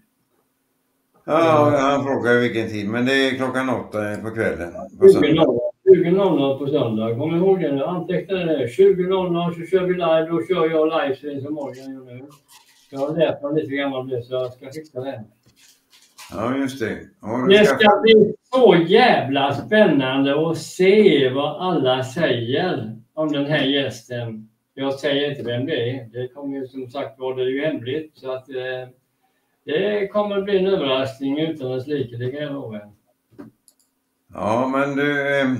Ja, han frågar vilken tid, men det är klockan åtta på kvällen. tjugo noll noll på söndag. Kom ihåg det nu, anteckna det. tjugo noll noll så kör vi live, då kör jag livestream som Morgan gör nu. Jag har lärt mig lite gammal det, så jag ska skicka det. Ja, just det. Ja, det ska ska bli så jävla spännande att se vad alla säger om den här gästen. Jag säger inte vem det är. Det kommer ju som sagt vara, det är ju hemligt. Så att eh, det kommer bli en överraskning utan att slika, det kan jag lova. Ja, men du, eh,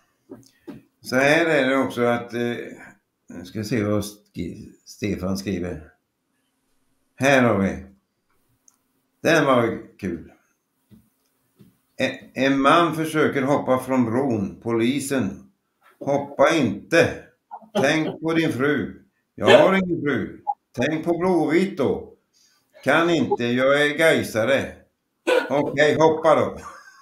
så här är det också att, eh, jag ska se vad Stefan skriver. Här har vi. Den var kul. En, en man försöker hoppa från bron. Polisen. Hoppa inte. Tänk på din fru. Jag har ingen fru. Tänk på Blåvitt då. Kan inte, jag är gaisare. Okej, hoppa då.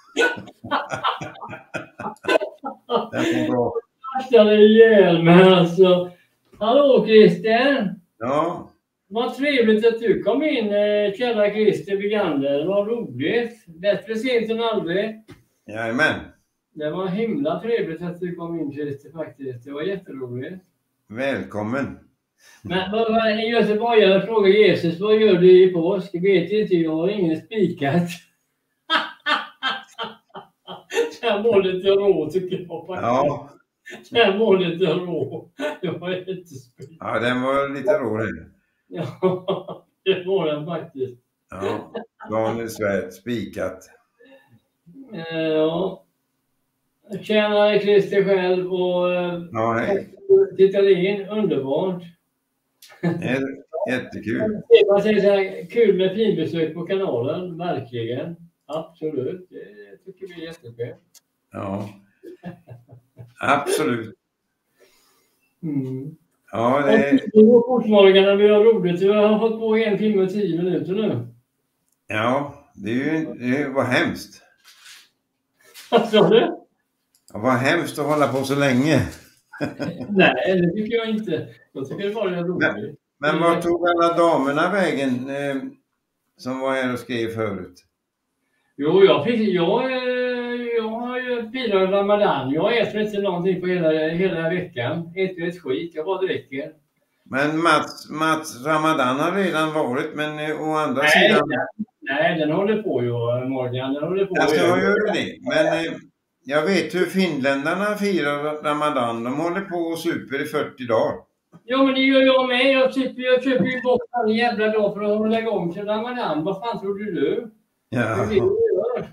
Den var bra. Jag är ihjäl men alltså. Hallå Christer. Ja. Vad trevligt att du kom in, kära Christer Vigander. Vad roligt. Bättre sent än aldrig. Jajamän. Det var himla trevligt att du kom in, Christer, faktiskt. Det var jätteroligt. Välkommen. Men vad en göteborgare frågar Jesus, vad gör du i påsk? Vet inte, jag har ingen spikat. Jag var lite rå, tycker jag. Ja. Den var lite rå. Det var jättespyrt. Ja, den var lite rå den. Ja, det var den faktiskt. Ja, Daniel Svärd, spikat. Eh, Ja. Tjänare Christer själv och eh, Ja, hej. tittade in. Underbart. Jä- Jättekul. Man säger så här, kul med finbesök på kanalen. Verkligen. Absolut. Det tycker vi är jättebra. Ja, absolut. Mm. Ja, Och det, det går fortfarande när vi har roligt. Vi har fått på en timme och tio minuter nu. ja, det är ju det var hemskt. Vad sa du? Det var hemskt att hålla på så länge. Nej, det tycker jag inte. Jag tycker det bara är roligt. Men var tog alla damerna vägen eh, som var här och skrev förut? Jo, jag, fick, jag, eh, jag har ju firat Ramadan. Jag äter inte någonting på hela, hela veckan. Äter ett skit, jag bara dricker. Men Mats, Mats Ramadan har redan varit, men eh, å andra Nej, sidan... den, nej, den håller på ju, Morgan. Den håller på. Alltså, jag gör det. Men eh, jag vet hur finländarna firar Ramadan. De håller på och super i fyrtio dagar. Ja, men det gör jag med. Jag köper, jag köper ju bort varje jävla dag för att lägga om till Ramadan. Vad fan tror du du? Det Ja, är det du gör.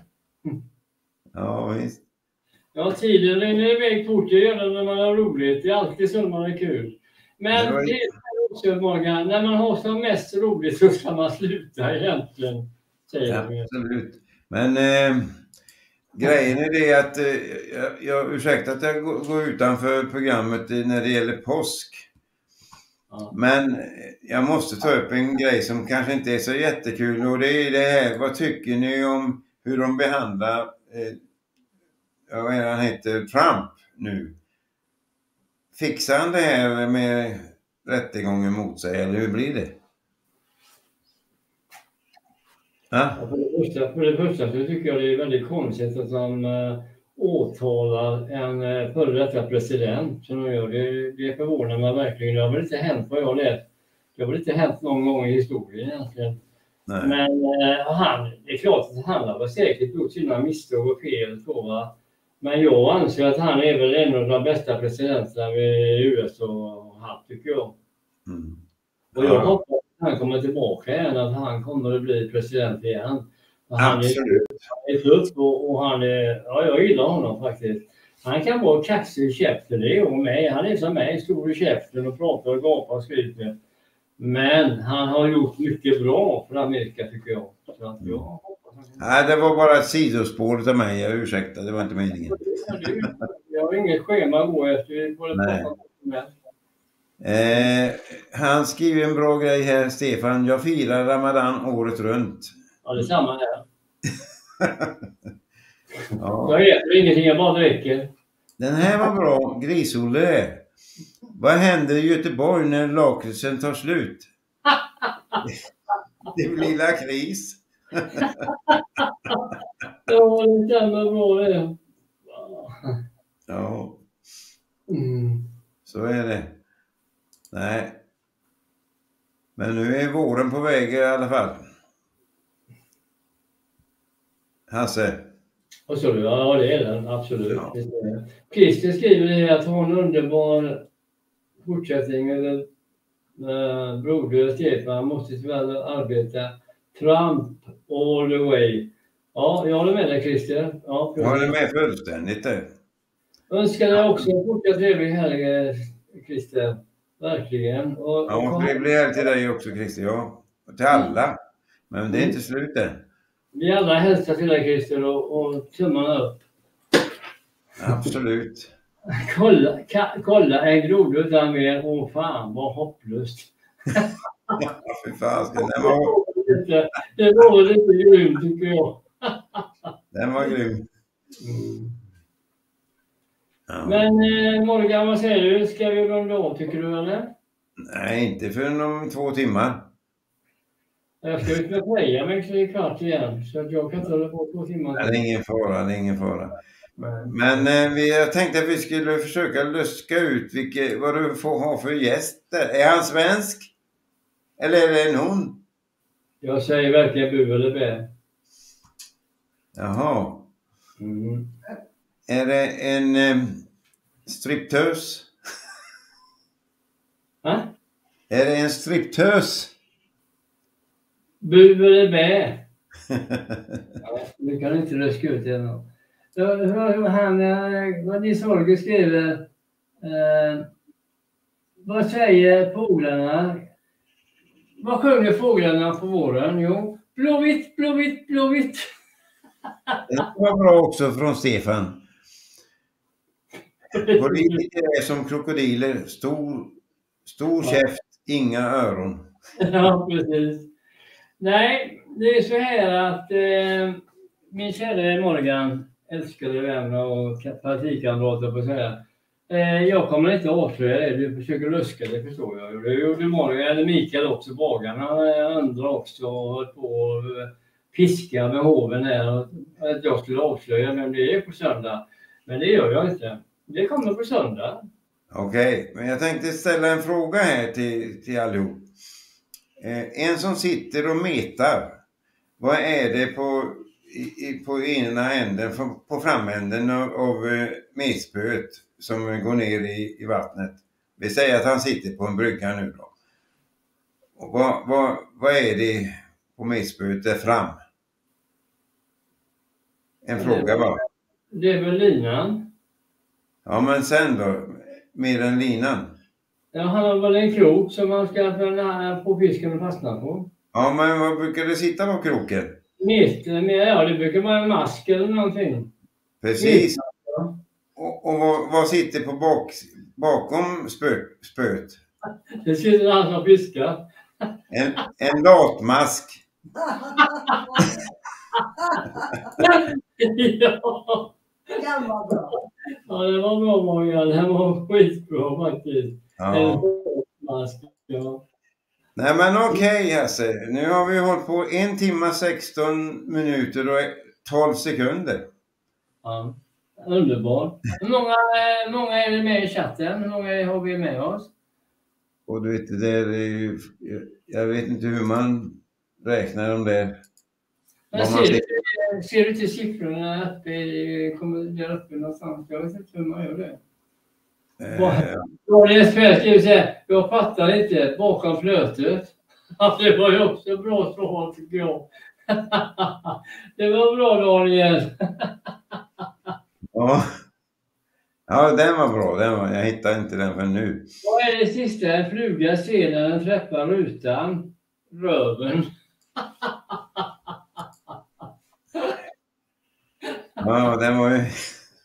ja visst. Ja, tiden rinner iväg fort. Det gör det när man har roligt. Det är alltid så när man är kul. Men Det var- det är också, Morgan, när man har som mest roligt så ska man sluta egentligen. Säger Ja, de. absolut. Men eh, grejen är det att, eh, jag, jag, ursäkta att jag går, går utanför programmet eh, när det gäller påsk. Ja. Men eh, jag måste ta upp en grej som kanske inte är så jättekul, och det är det här, vad tycker ni om hur de behandlar, eh, ja, vad är det han heter, Trump nu? Fixar han det här med rättegången mot sig, eller hur blir det? Ja? Ja, för, det första, för det första så tycker jag det är väldigt konstigt att de äh, åtalar en äh, före detta president. Som de gör. Det, det förvånar mig verkligen. Det har väl inte hänt vad jag läst. Det har väl inte hänt någon gång i historien egentligen. Nej. Men äh, han, det är klart att han har säkert gjort sina misstag och fel. Tror jag. Men jag anser att han är väl en av de bästa presidenterna i U S A har haft, tycker jag. Mm. Och jag Ja, hoppas att han kommer tillbaka igen, att han kommer att bli president igen. Och han är, absolut. han är tuff och, och han är, ja, jag gillar honom faktiskt. Han kan vara kaxig i käften, det är jag med. Han är som mig, stor i käften och pratar och gapar och skriker. Men han har gjort mycket bra för Amerika, tycker jag. Så att jag hoppas han kommer. Nej, det var bara ett sidospår av mig, jag ursäkta, det var inte meningen. Jag har inget schema att gå efter. Vi får Nej. prata med. Eh, han skriver en bra grej här, Stefan. Jag firar Ramadan året runt. Ja, det är samma här. Ja. Jag äter ingenting, jag bara dricker. Den här var bra, Gris-Olle. Vad händer i Göteborg när lakritsen tar slut? Det blir lakris. Ja, det stämmer bra det. Ja, Mm. så är det. Nej. Men nu är våren på väg i alla fall. Hasse. Och så, ja, det är den, absolut. Ja. Christer skriver det här att ha en underbar fortsättning med äh, broder Stefan måste tyvärr arbeta Trump all the way. Ja, jag håller med dig, Christer. Ja, Jag håller med fullständigt där. önskar dig också en fortsatt trevlig helg, Christer. Verkligen. Och, Ja, och, trevlig helg till dig också, Christer. Ja, och till alla. Men det är inte slut än. vi alla hälsar till dig, Christer, och, och tummarna upp. Absolut. Kolla, ka, kolla en groda utan mer. Åh fan, vad hopplöst. Ja, för fan, den var, Det var lite grymt, tycker jag. den var grym. Mm. Ja. Men eh, Morgan, vad säger du? Ska vi runda av, tycker du, eller? Nej, inte för om två timmar. Jag ska ut med Freja med en kvart igen. Så att jag kan inte hålla på två timmar. Nej, det är ingen fara, det är ingen fara. Men eh, vi, jag tänkte att vi skulle försöka luska ut vilke, vad du får ha för gäster. Är han svensk? Eller är det en hon? Jag säger verkligen bu eller bä. Jaha. Mm. Är det en, eh, striptös? Va? Är det en striptös? Bu eller bä? Ja, du kan inte röska ut det ännu. Han, vad Nils Holger skriver. Eh, vad säger fåglarna? Vad sjunger fåglarna på våren? Jo, blåvitt, blåvitt, blåvitt. Det var bra också från Stefan. Politiker är som krokodiler. Stor, stor käft, inga öron. Ja, precis. Nej, det är så här att eh, min kära Morgan, älskade vän och partikamrater på att säga. Eh, jag kommer inte att avslöja det. Du försöker luska det, förstår jag. Det gjorde Morgan, eller Mikael också, bagarna. Andra också höll på att piska med hoven här. Att jag skulle avslöja vem det är på söndag. Men det gör jag inte. Det kommer på söndag. Okej, okay, men jag tänkte ställa en fråga här till, till allihop. Eh, en som sitter och metar. Vad är det på, i, på ena änden, på framänden av, av eh, metspöet som går ner i, i vattnet? Vi säger att han sitter på en brygga nu då. Och vad, vad, vad är det på metspöet där fram? En det fråga bara. Det är väl linan? Ja, men sen då? Mer än linan? Ja, han har väl en krok som man ska få fisken att fastna på. Ja, men vad brukar det sitta på kroken? Mitt, ja, det brukar vara en mask eller någonting. Precis. Ja. Och, och vad, vad sitter på bak, bakom spö, spöet? Det sitter han som fiskar. En, en latmask. Ja. Den var bra. Ja, det var bra många. Det var skitbra faktiskt. Ja. En mask, ja. Nej men okej okay, Hasse. Nu har vi hållit på en timme sexton minuter och tolv sekunder. Ja, underbart. Hur många, många är det med i chatten? Hur många har vi med oss? Och du vet, det är ju, jag vet inte hur man räknar dem där. Men ser, du, ser du till siffrorna uppe, kommer där uppe någonstans? Jag vet inte hur man gör det. Eh. Vad det är ska säga, jag fattar inte, bakom flötet. Det var ju också bra svar tycker jag. Det var bra Daniel. Ja. Ja, den var bra. Den var, jag hittade inte den för nu. Vad är det sista? En fluga ser när den träffar rutan. Röven. Ja, den var ju...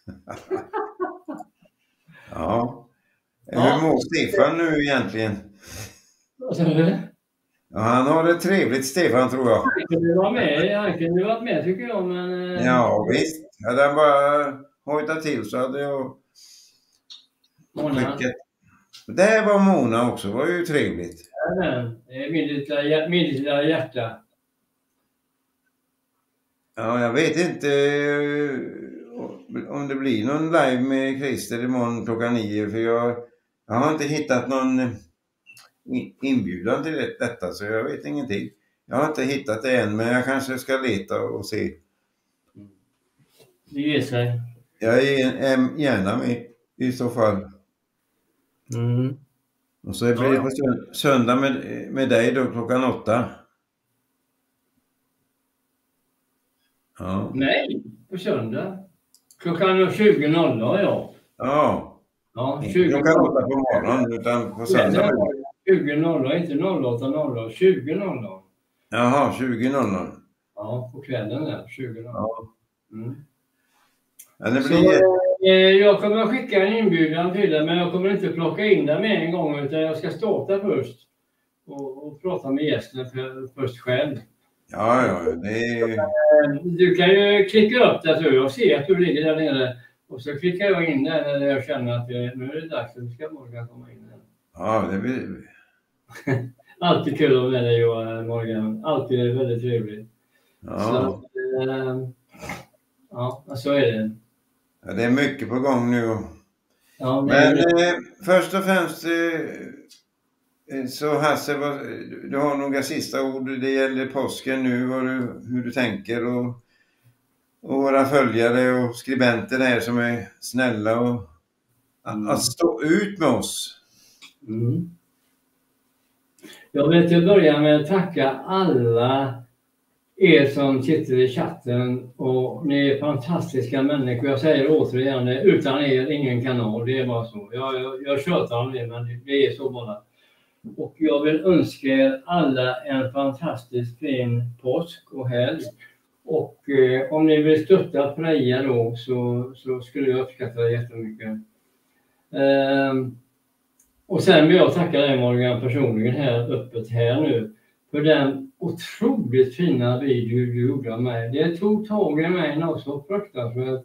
Ja. Ja. Hur mår Stefan nu egentligen? Vad sa du? Ja, han har det trevligt Stefan tror jag. Han kunde vara med, han kunde varit med tycker jag. Men... Ja visst. Hade han bara hojtat till så hade jag... Mona. Skickat. Det var Mona också, det var ju trevligt. Ja, det är min lilla, min lilla hjärta. Ja, jag vet inte om det blir någon live med Christer imorgon klockan nio. För jag, jag har inte hittat någon inbjudan till detta så jag vet ingenting. Jag har inte hittat det än men jag kanske ska leta och se. Det ger sig. Jag är gärna med i så fall. Mm. Och så blir det på söndag med, med dig då klockan åtta. Ja. Nej, på söndag. Klockan tjugo noll noll ja. Ja. Ja, tjugo klockan åtta på morgonen utan på söndag. tjugo noll noll, inte noll åtta noll noll, tjugo noll noll. Jaha, tjugo noll noll. Ja, på kvällen där, tjugo noll noll. Ja. Mm. Ja, det blir... Så, eh, jag kommer att skicka en inbjudan till dig men jag kommer inte plocka in den med en gång utan jag ska starta först. Och, och prata med gästen för, först själv. Ja, ja, det är... Du kan ju klicka upp det så jag ser att du ligger där nere. Och så klickar jag in där när jag känner att det, nu är det dags att ska Morgan komma in här. Ja, det blir... Alltid kul att med dig Morgan. Alltid är väldigt trevligt. Ja. Så, äh, ja, så är det. Ja, det är mycket på gång nu. Ja, men eh, först och främst eh, så Hasse, vad, du har några sista ord. Det gäller påsken nu, vad du, hur du tänker och, och våra följare och skribenter här som är snälla och Mm. Att stå ut med oss. Mm. Jag vill till att börja med att tacka alla er som sitter i chatten, och ni är fantastiska människor. Jag säger återigen, utan er ingen kanal, det är bara så. Jag, jag, jag tjötar om det, men det är så bara. Och jag vill önska er alla en fantastisk fin påsk och helg. Och eh, om ni vill stötta Freja då, så, så skulle jag uppskatta det jättemycket. Eh, och sen vill jag tacka dig Morgan personligen här öppet här nu för den otroligt fina video du gjorde av mig. Det tog tag i mig något så fruktansvärt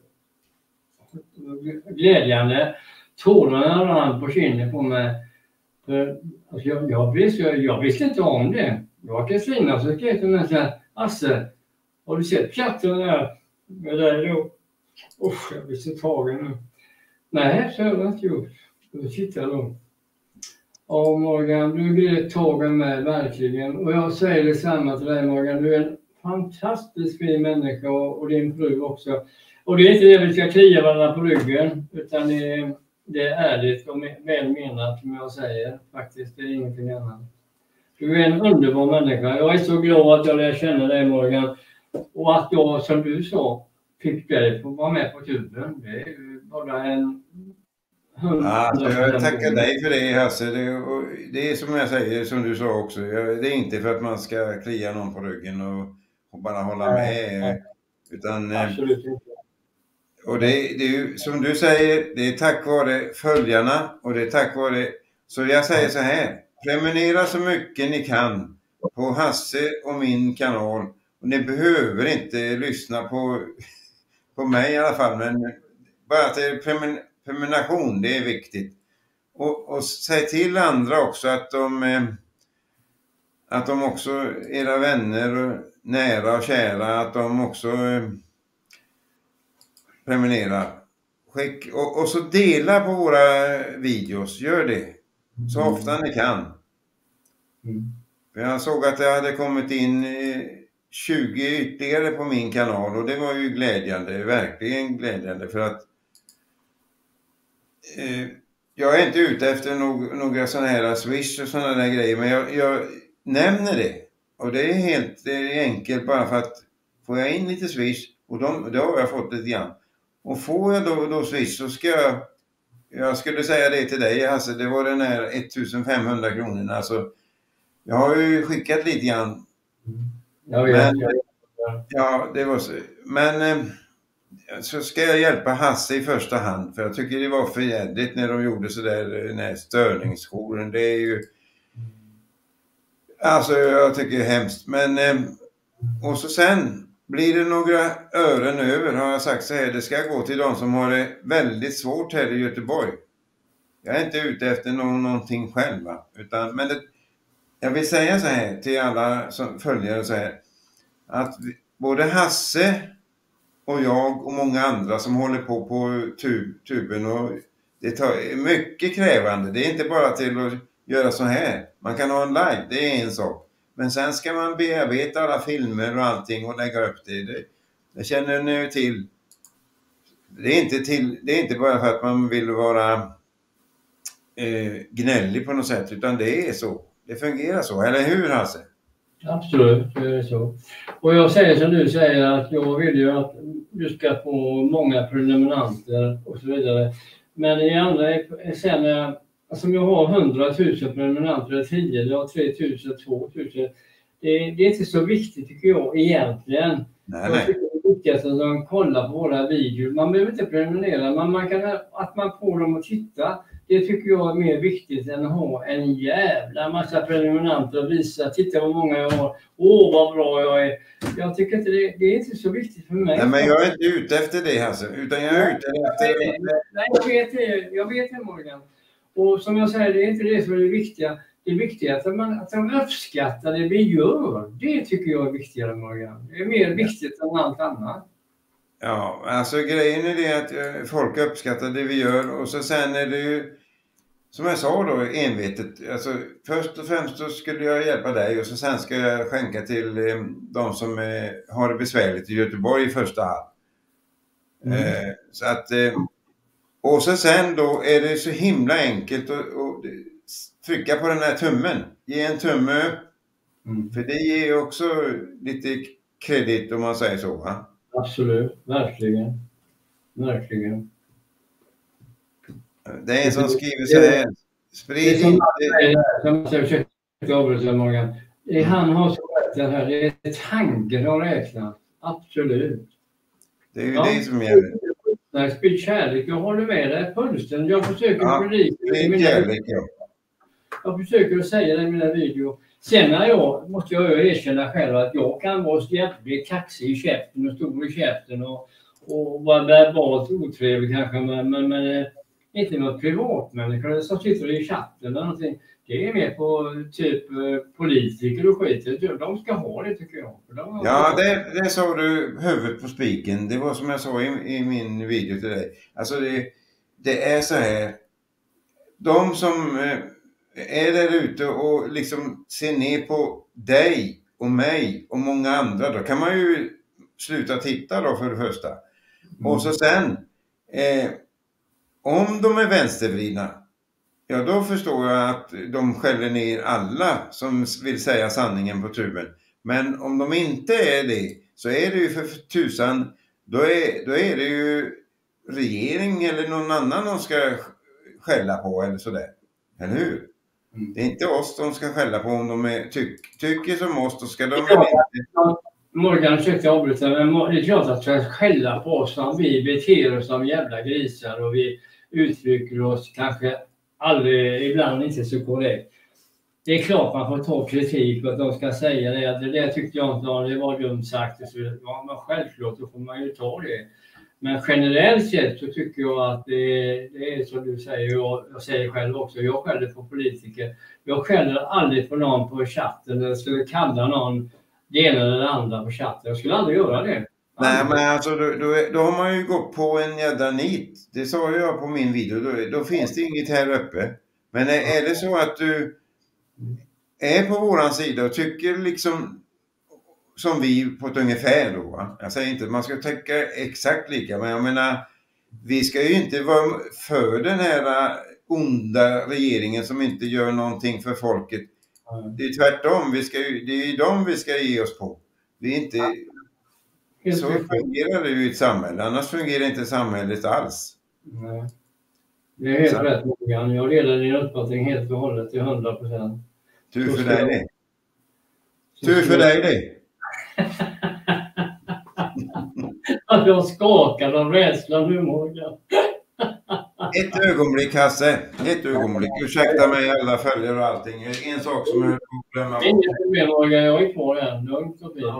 glädjande. Tårarna rann på kinden på mig. För, alltså jag, jag, visste, jag visste inte om det. Jag kan slina så skrev jag med så här: Asse, har du sett chatten där med dig då? Usch, jag visste tagen nu. Nej, så har jag inte gjort. Då tittar jag då. Ja Morgan, du blir tagen med verkligen. Och jag säger detsamma till dig Morgan. Du är en fantastisk fin människa, och din fru också. Och det är inte det vi ska klia varandra på ryggen, utan det är, det är ärligt och väl menat som jag säger. Faktiskt, det är ingenting annat. Du är en underbar människa. Jag är så glad att jag lär känna dig Morgan. Och att jag, som du sa, fick dig att vara med på tuben. Det är ju bara en... Alltså, jag tackar dig för det Hasse. Det, och det är som jag säger, som du sa också. Det är inte för att man ska klia någon på ryggen och, och bara hålla med. Nej, utan, absolut inte. Och det, det är ju som du säger, det är tack vare följarna och det är tack vare... Så jag säger så här, prenumerera så mycket ni kan på Hasse och min kanal. Och ni behöver inte lyssna på, på mig i alla fall, men bara att det är prenumer, prenumeration, det är viktigt. Och, och säg till andra också att de, eh, att de också, era vänner och nära och kära, att de också eh, prenumererar. Skick, och, och så dela på våra videos, gör det. Så mm. ofta ni kan. Mm. Jag såg att det hade kommit in eh, tjugo ytterligare på min kanal, och det var ju glädjande, verkligen glädjande, för att eh, jag är inte ute efter no- några sådana här swish och sådana där grejer, men jag, jag nämner det, och det är helt det är enkelt, bara för att får jag in lite swish, och de, då har jag fått lite grann, och får jag då, då swish så ska jag jag skulle säga det till dig alltså, det var den här ettusenfemhundra kronorna, alltså jag har ju skickat lite grann. Ja, men, ja, det var så. Men eh, så ska jag hjälpa Hasse i första hand, för jag tycker det var för jädrigt när de gjorde så där, den här störningsjouren. Det är ju alltså jag tycker det är hemskt. Men eh, och så sen blir det några ören över, har jag sagt så här, det ska gå till de som har det väldigt svårt här i Göteborg. Jag är inte ute efter någon, någonting själv, va? Utan, men det, jag vill säga så här till alla som följer så här, att vi, både Hasse och jag och många andra som håller på på tub, tuben, och det tar mycket krävande. Det är inte bara till att göra så här. Man kan ha en live, det är en sak. Men sen ska man bearbeta alla filmer och allting och lägga upp det. Det, det känner ni till. Det är inte till. Det är inte bara för att man vill vara eh, gnällig på något sätt, utan det är så. Det fungerar så, eller hur Hasse? Absolut, det är så. Och jag säger som du säger, att jag vill ju att du ska få många prenumeranter och så vidare. Men i andra, sen alltså jag har hundratusen prenumeranter, tio, jag har tre tusen, två tusen. Det, det är inte så viktigt tycker jag egentligen. Nej, nej. Jag tycker det är viktigt att de kollar på våra videor. Man behöver inte prenumerera, men man kan, att man får dem att titta. Det tycker jag är mer viktigt än att ha en jävla massa prenumeranter och visa, titta hur många jag har. Åh vad bra jag är. Jag tycker inte det, det är inte så viktigt för mig. Nej, men jag är inte ute efter det Hasse, utan jag är ute efter... Nej, jag vet det, jag vet det Morgan. Och som jag säger, det är inte det som är det viktiga. Det är viktigt att, man, att de uppskattar det vi gör. Det tycker jag är viktigare Morgan. Det är mer viktigt än allt annat. Ja, alltså grejen är det att folk uppskattar det vi gör, och så sen är det ju, som jag sa då, envetet. Alltså först och främst så skulle jag hjälpa dig, och så sen ska jag skänka till eh, de som eh, har det besvärligt i Göteborg i första hand. Mm. Eh, så att, eh, Och så sen då är det så himla enkelt att, att trycka på den här tummen. Ge en tumme upp. Mm. För det ger också lite kredit om man säger så, va? Absolut, verkligen. Verkligen. Det är en som skriver så här. Sprid som inte... Mm. Han har så rätt det här. Det är tanken att räkna. Absolut. Det är ju ja. Det som gäller. Nej, sprid kärlek. Jag håller med dig fullständigt. Jag försöker ja, predika kärlek, ja. Jag försöker att säga det i mina videor. Sen när jag, måste jag erkänna själv att jag kan vara jävligt kaxig i käften och stor i käften och, och vara verbalt otrevlig kanske, men, men, men inte något privatmänniskor som sitter i chatten eller någonting. Det är mer på typ politiker och skit. De ska ha det tycker jag. De ja, det, det sa du huvudet på spiken. Det var som jag sa i, i min video till dig. Alltså det, det är så här. De som är där ute och liksom ser ner på dig och mig och många andra. Då kan man ju sluta titta då för det första. Mm. Och så sen. Eh, om de är vänstervridna. Ja, då förstår jag att de skäller ner alla som vill säga sanningen på tuben. Men om de inte är det så är det ju för tusan, då är, då är det ju regering eller någon annan de ska skälla på eller sådär. Eller hur? Mm. Det är inte oss de ska skälla på om de är, tyck, tycker som oss, då ska de ja, inte... Morgan försökte avbryta, men det är klart att de ska skälla på oss om vi beter oss som jävla grisar och vi uttrycker oss kanske aldrig, ibland inte så korrekt. Det är klart man får ta kritik och att de ska säga det. Det, det tyckte jag inte om, det var dumt sagt. Så, ja, men självklart så får man ju ta det. Men generellt sett så tycker jag att det, det är som du säger, och jag säger själv också, jag skäller på politiker. Jag skäller aldrig på någon på chatten eller skulle kalla någon det ena eller det andra på chatten. Jag skulle aldrig göra det. Nej, men alltså då, då, då har man ju gått på en jävla nit. Det sa jag på min video. Då, då finns det inget här uppe. Men är, är det så att du är på våran sida och tycker liksom som vi på ett ungefär då, va? Jag säger inte att man ska tycka exakt lika, men jag menar vi ska ju inte vara för den här onda regeringen som inte gör någonting för folket. Det är tvärtom, vi ska ju, det är ju dem vi ska ge oss på. Det är inte... Helt så fungerar det ju i ett samhälle. Annars fungerar inte samhället alls. Nej. Det är helt så. Rätt, Morgan. Jag delar din uppfattning helt och hållet till hundra procent. Tur för dig det. Tur för dig det. Att jag skakar av rädslan nu, Morgan. Ett ögonblick, Hasse. Ett ögonblick. Ursäkta mig alla följare och allting. En sak som jag höll på att glömma bort. Inget problem, Morgan. Jag är kvar än. Lugnt och fint.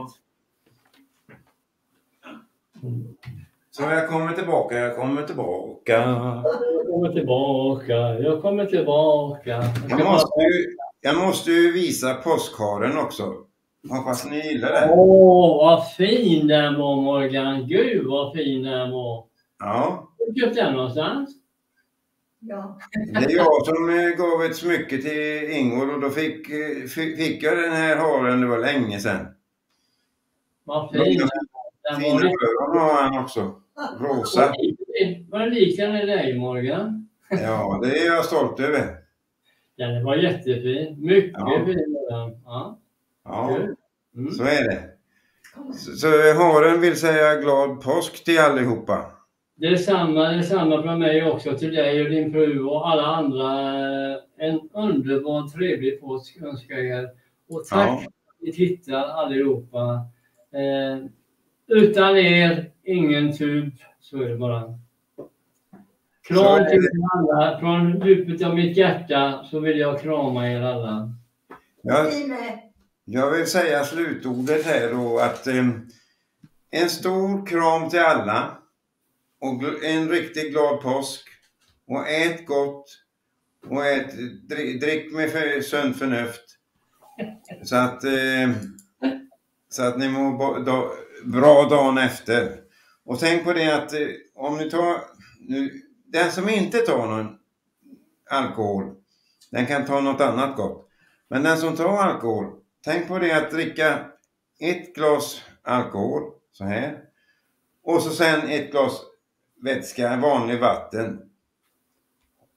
Så jag kommer tillbaka, jag kommer tillbaka. Jag kommer tillbaka, jag kommer tillbaka. Jag, jag, måste, ju, jag måste ju visa påskharen också. Hoppas ni gillar det. Åh, vad fin den var, Morgan. Gud, vad fin den var. Ja. Har du köpt den någonstans? Ja. Det är jag som gav ett smycke till Ingvar och då fick, fick jag den här haren, det var länge sedan. Vad fin. Fina öron har han också. Rosa. Vad lik den är dig, Morgan? Ja, det är jag stolt över. Den var jättefin. Mycket ja. fin. Ja, ja. Mm. Så är det. Så, så haren vill säga glad påsk till allihopa. Det är samma, det är samma från mig också. Till dig och din fru och alla andra. En underbar, trevlig påsk önskar jag er. Och tack ja. För att ni tittar allihopa. Eh, Utan er, ingen tub, så är det bara. Kram till alla, från djupet av mitt hjärta så vill jag krama er alla. Jag, jag vill säga slutordet här då att eh, en stor kram till alla och en riktigt glad påsk och ät gott och ät, drick med för, sunt förnuft så att, eh, så att ni mår då, bra dagen efter. Och tänk på det att eh, om ni tar nu, den som inte tar någon alkohol, den kan ta något annat gott. Men den som tar alkohol, tänk på det att dricka ett glas alkohol så här och så sen ett glas vätska, vanlig vatten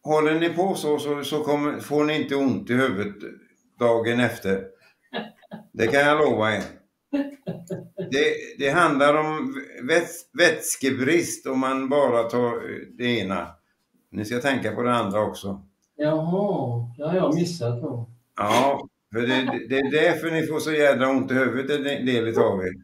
håller ni på så, så, så kommer, får ni inte ont i huvudet dagen efter. Det kan jag lova er. Det, det handlar om väts, vätskebrist om man bara tar det ena. Ni ska tänka på det andra också. Jaha, det har jag missat då. Ja, för det, det är därför ni får så jävla ont i huvudet, det är en del av er.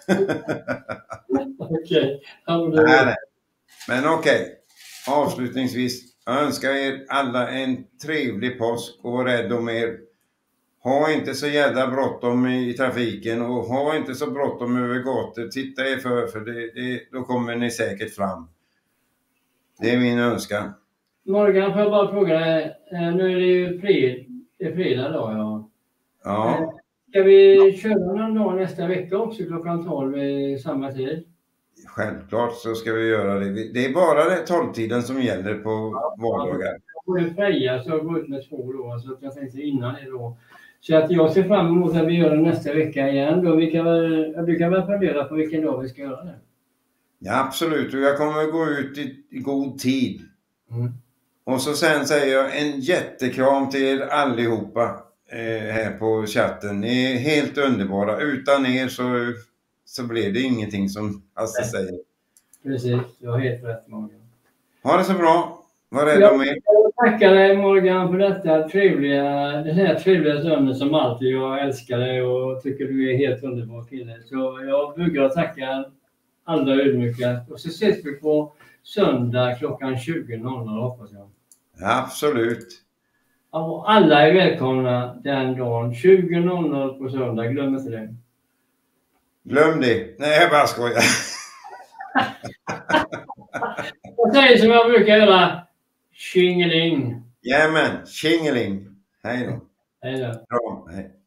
Okej. Okay. Nej, nej. Men okej, okay. Avslutningsvis, jag önskar er alla en trevlig påsk och var rädd om er. Ha inte så jävla bråttom i trafiken och ha inte så bråttom över gator. Titta er för, för det, det, då kommer ni säkert fram. Det är min önskan. Morgan, får jag bara fråga dig, nu är det ju fred, det är fredag då, ja. Ja. Ska vi köra någon dag nästa vecka också klockan tolv i samma tid? Självklart så ska vi göra det. Det är bara det tolv-tiden som gäller på ja, vardagar. Jag får ju Freja så jag går ut med två då, så att jag tänkte innan det då. Så att jag ser fram emot att vi gör det nästa vecka igen då. Vi kan väl, du kan väl fundera på vilken dag vi ska göra det? Ja, absolut. Och jag kommer att gå ut i, i god tid. Mm. Och så sen säger jag en jättekram till er allihopa eh, här på chatten. Ni är helt underbara. Utan er så, så blir det ingenting som Hasse Nej. säger. Precis, jag har helt rätt, Morgan. Ha det så bra. Var rädd om er. Jag tackar dig, Morgan, för detta trevliga, den här trevliga sömnen som alltid. Jag älskar dig och tycker du är helt underbar kille. Så jag brukar tacka alla ödmjuka. Och så ses vi på söndag klockan tjugo noll noll hoppas jag. Absolut. Och alla är välkomna den dagen. tjugo noll noll på söndag. Glöm inte det. Glöm det. Nej, jag bara skojar. Jag säger som jag brukar göra. Tjingeling. Jajamän. Tjingeling. Hej då. Hej då. Bra. Hej.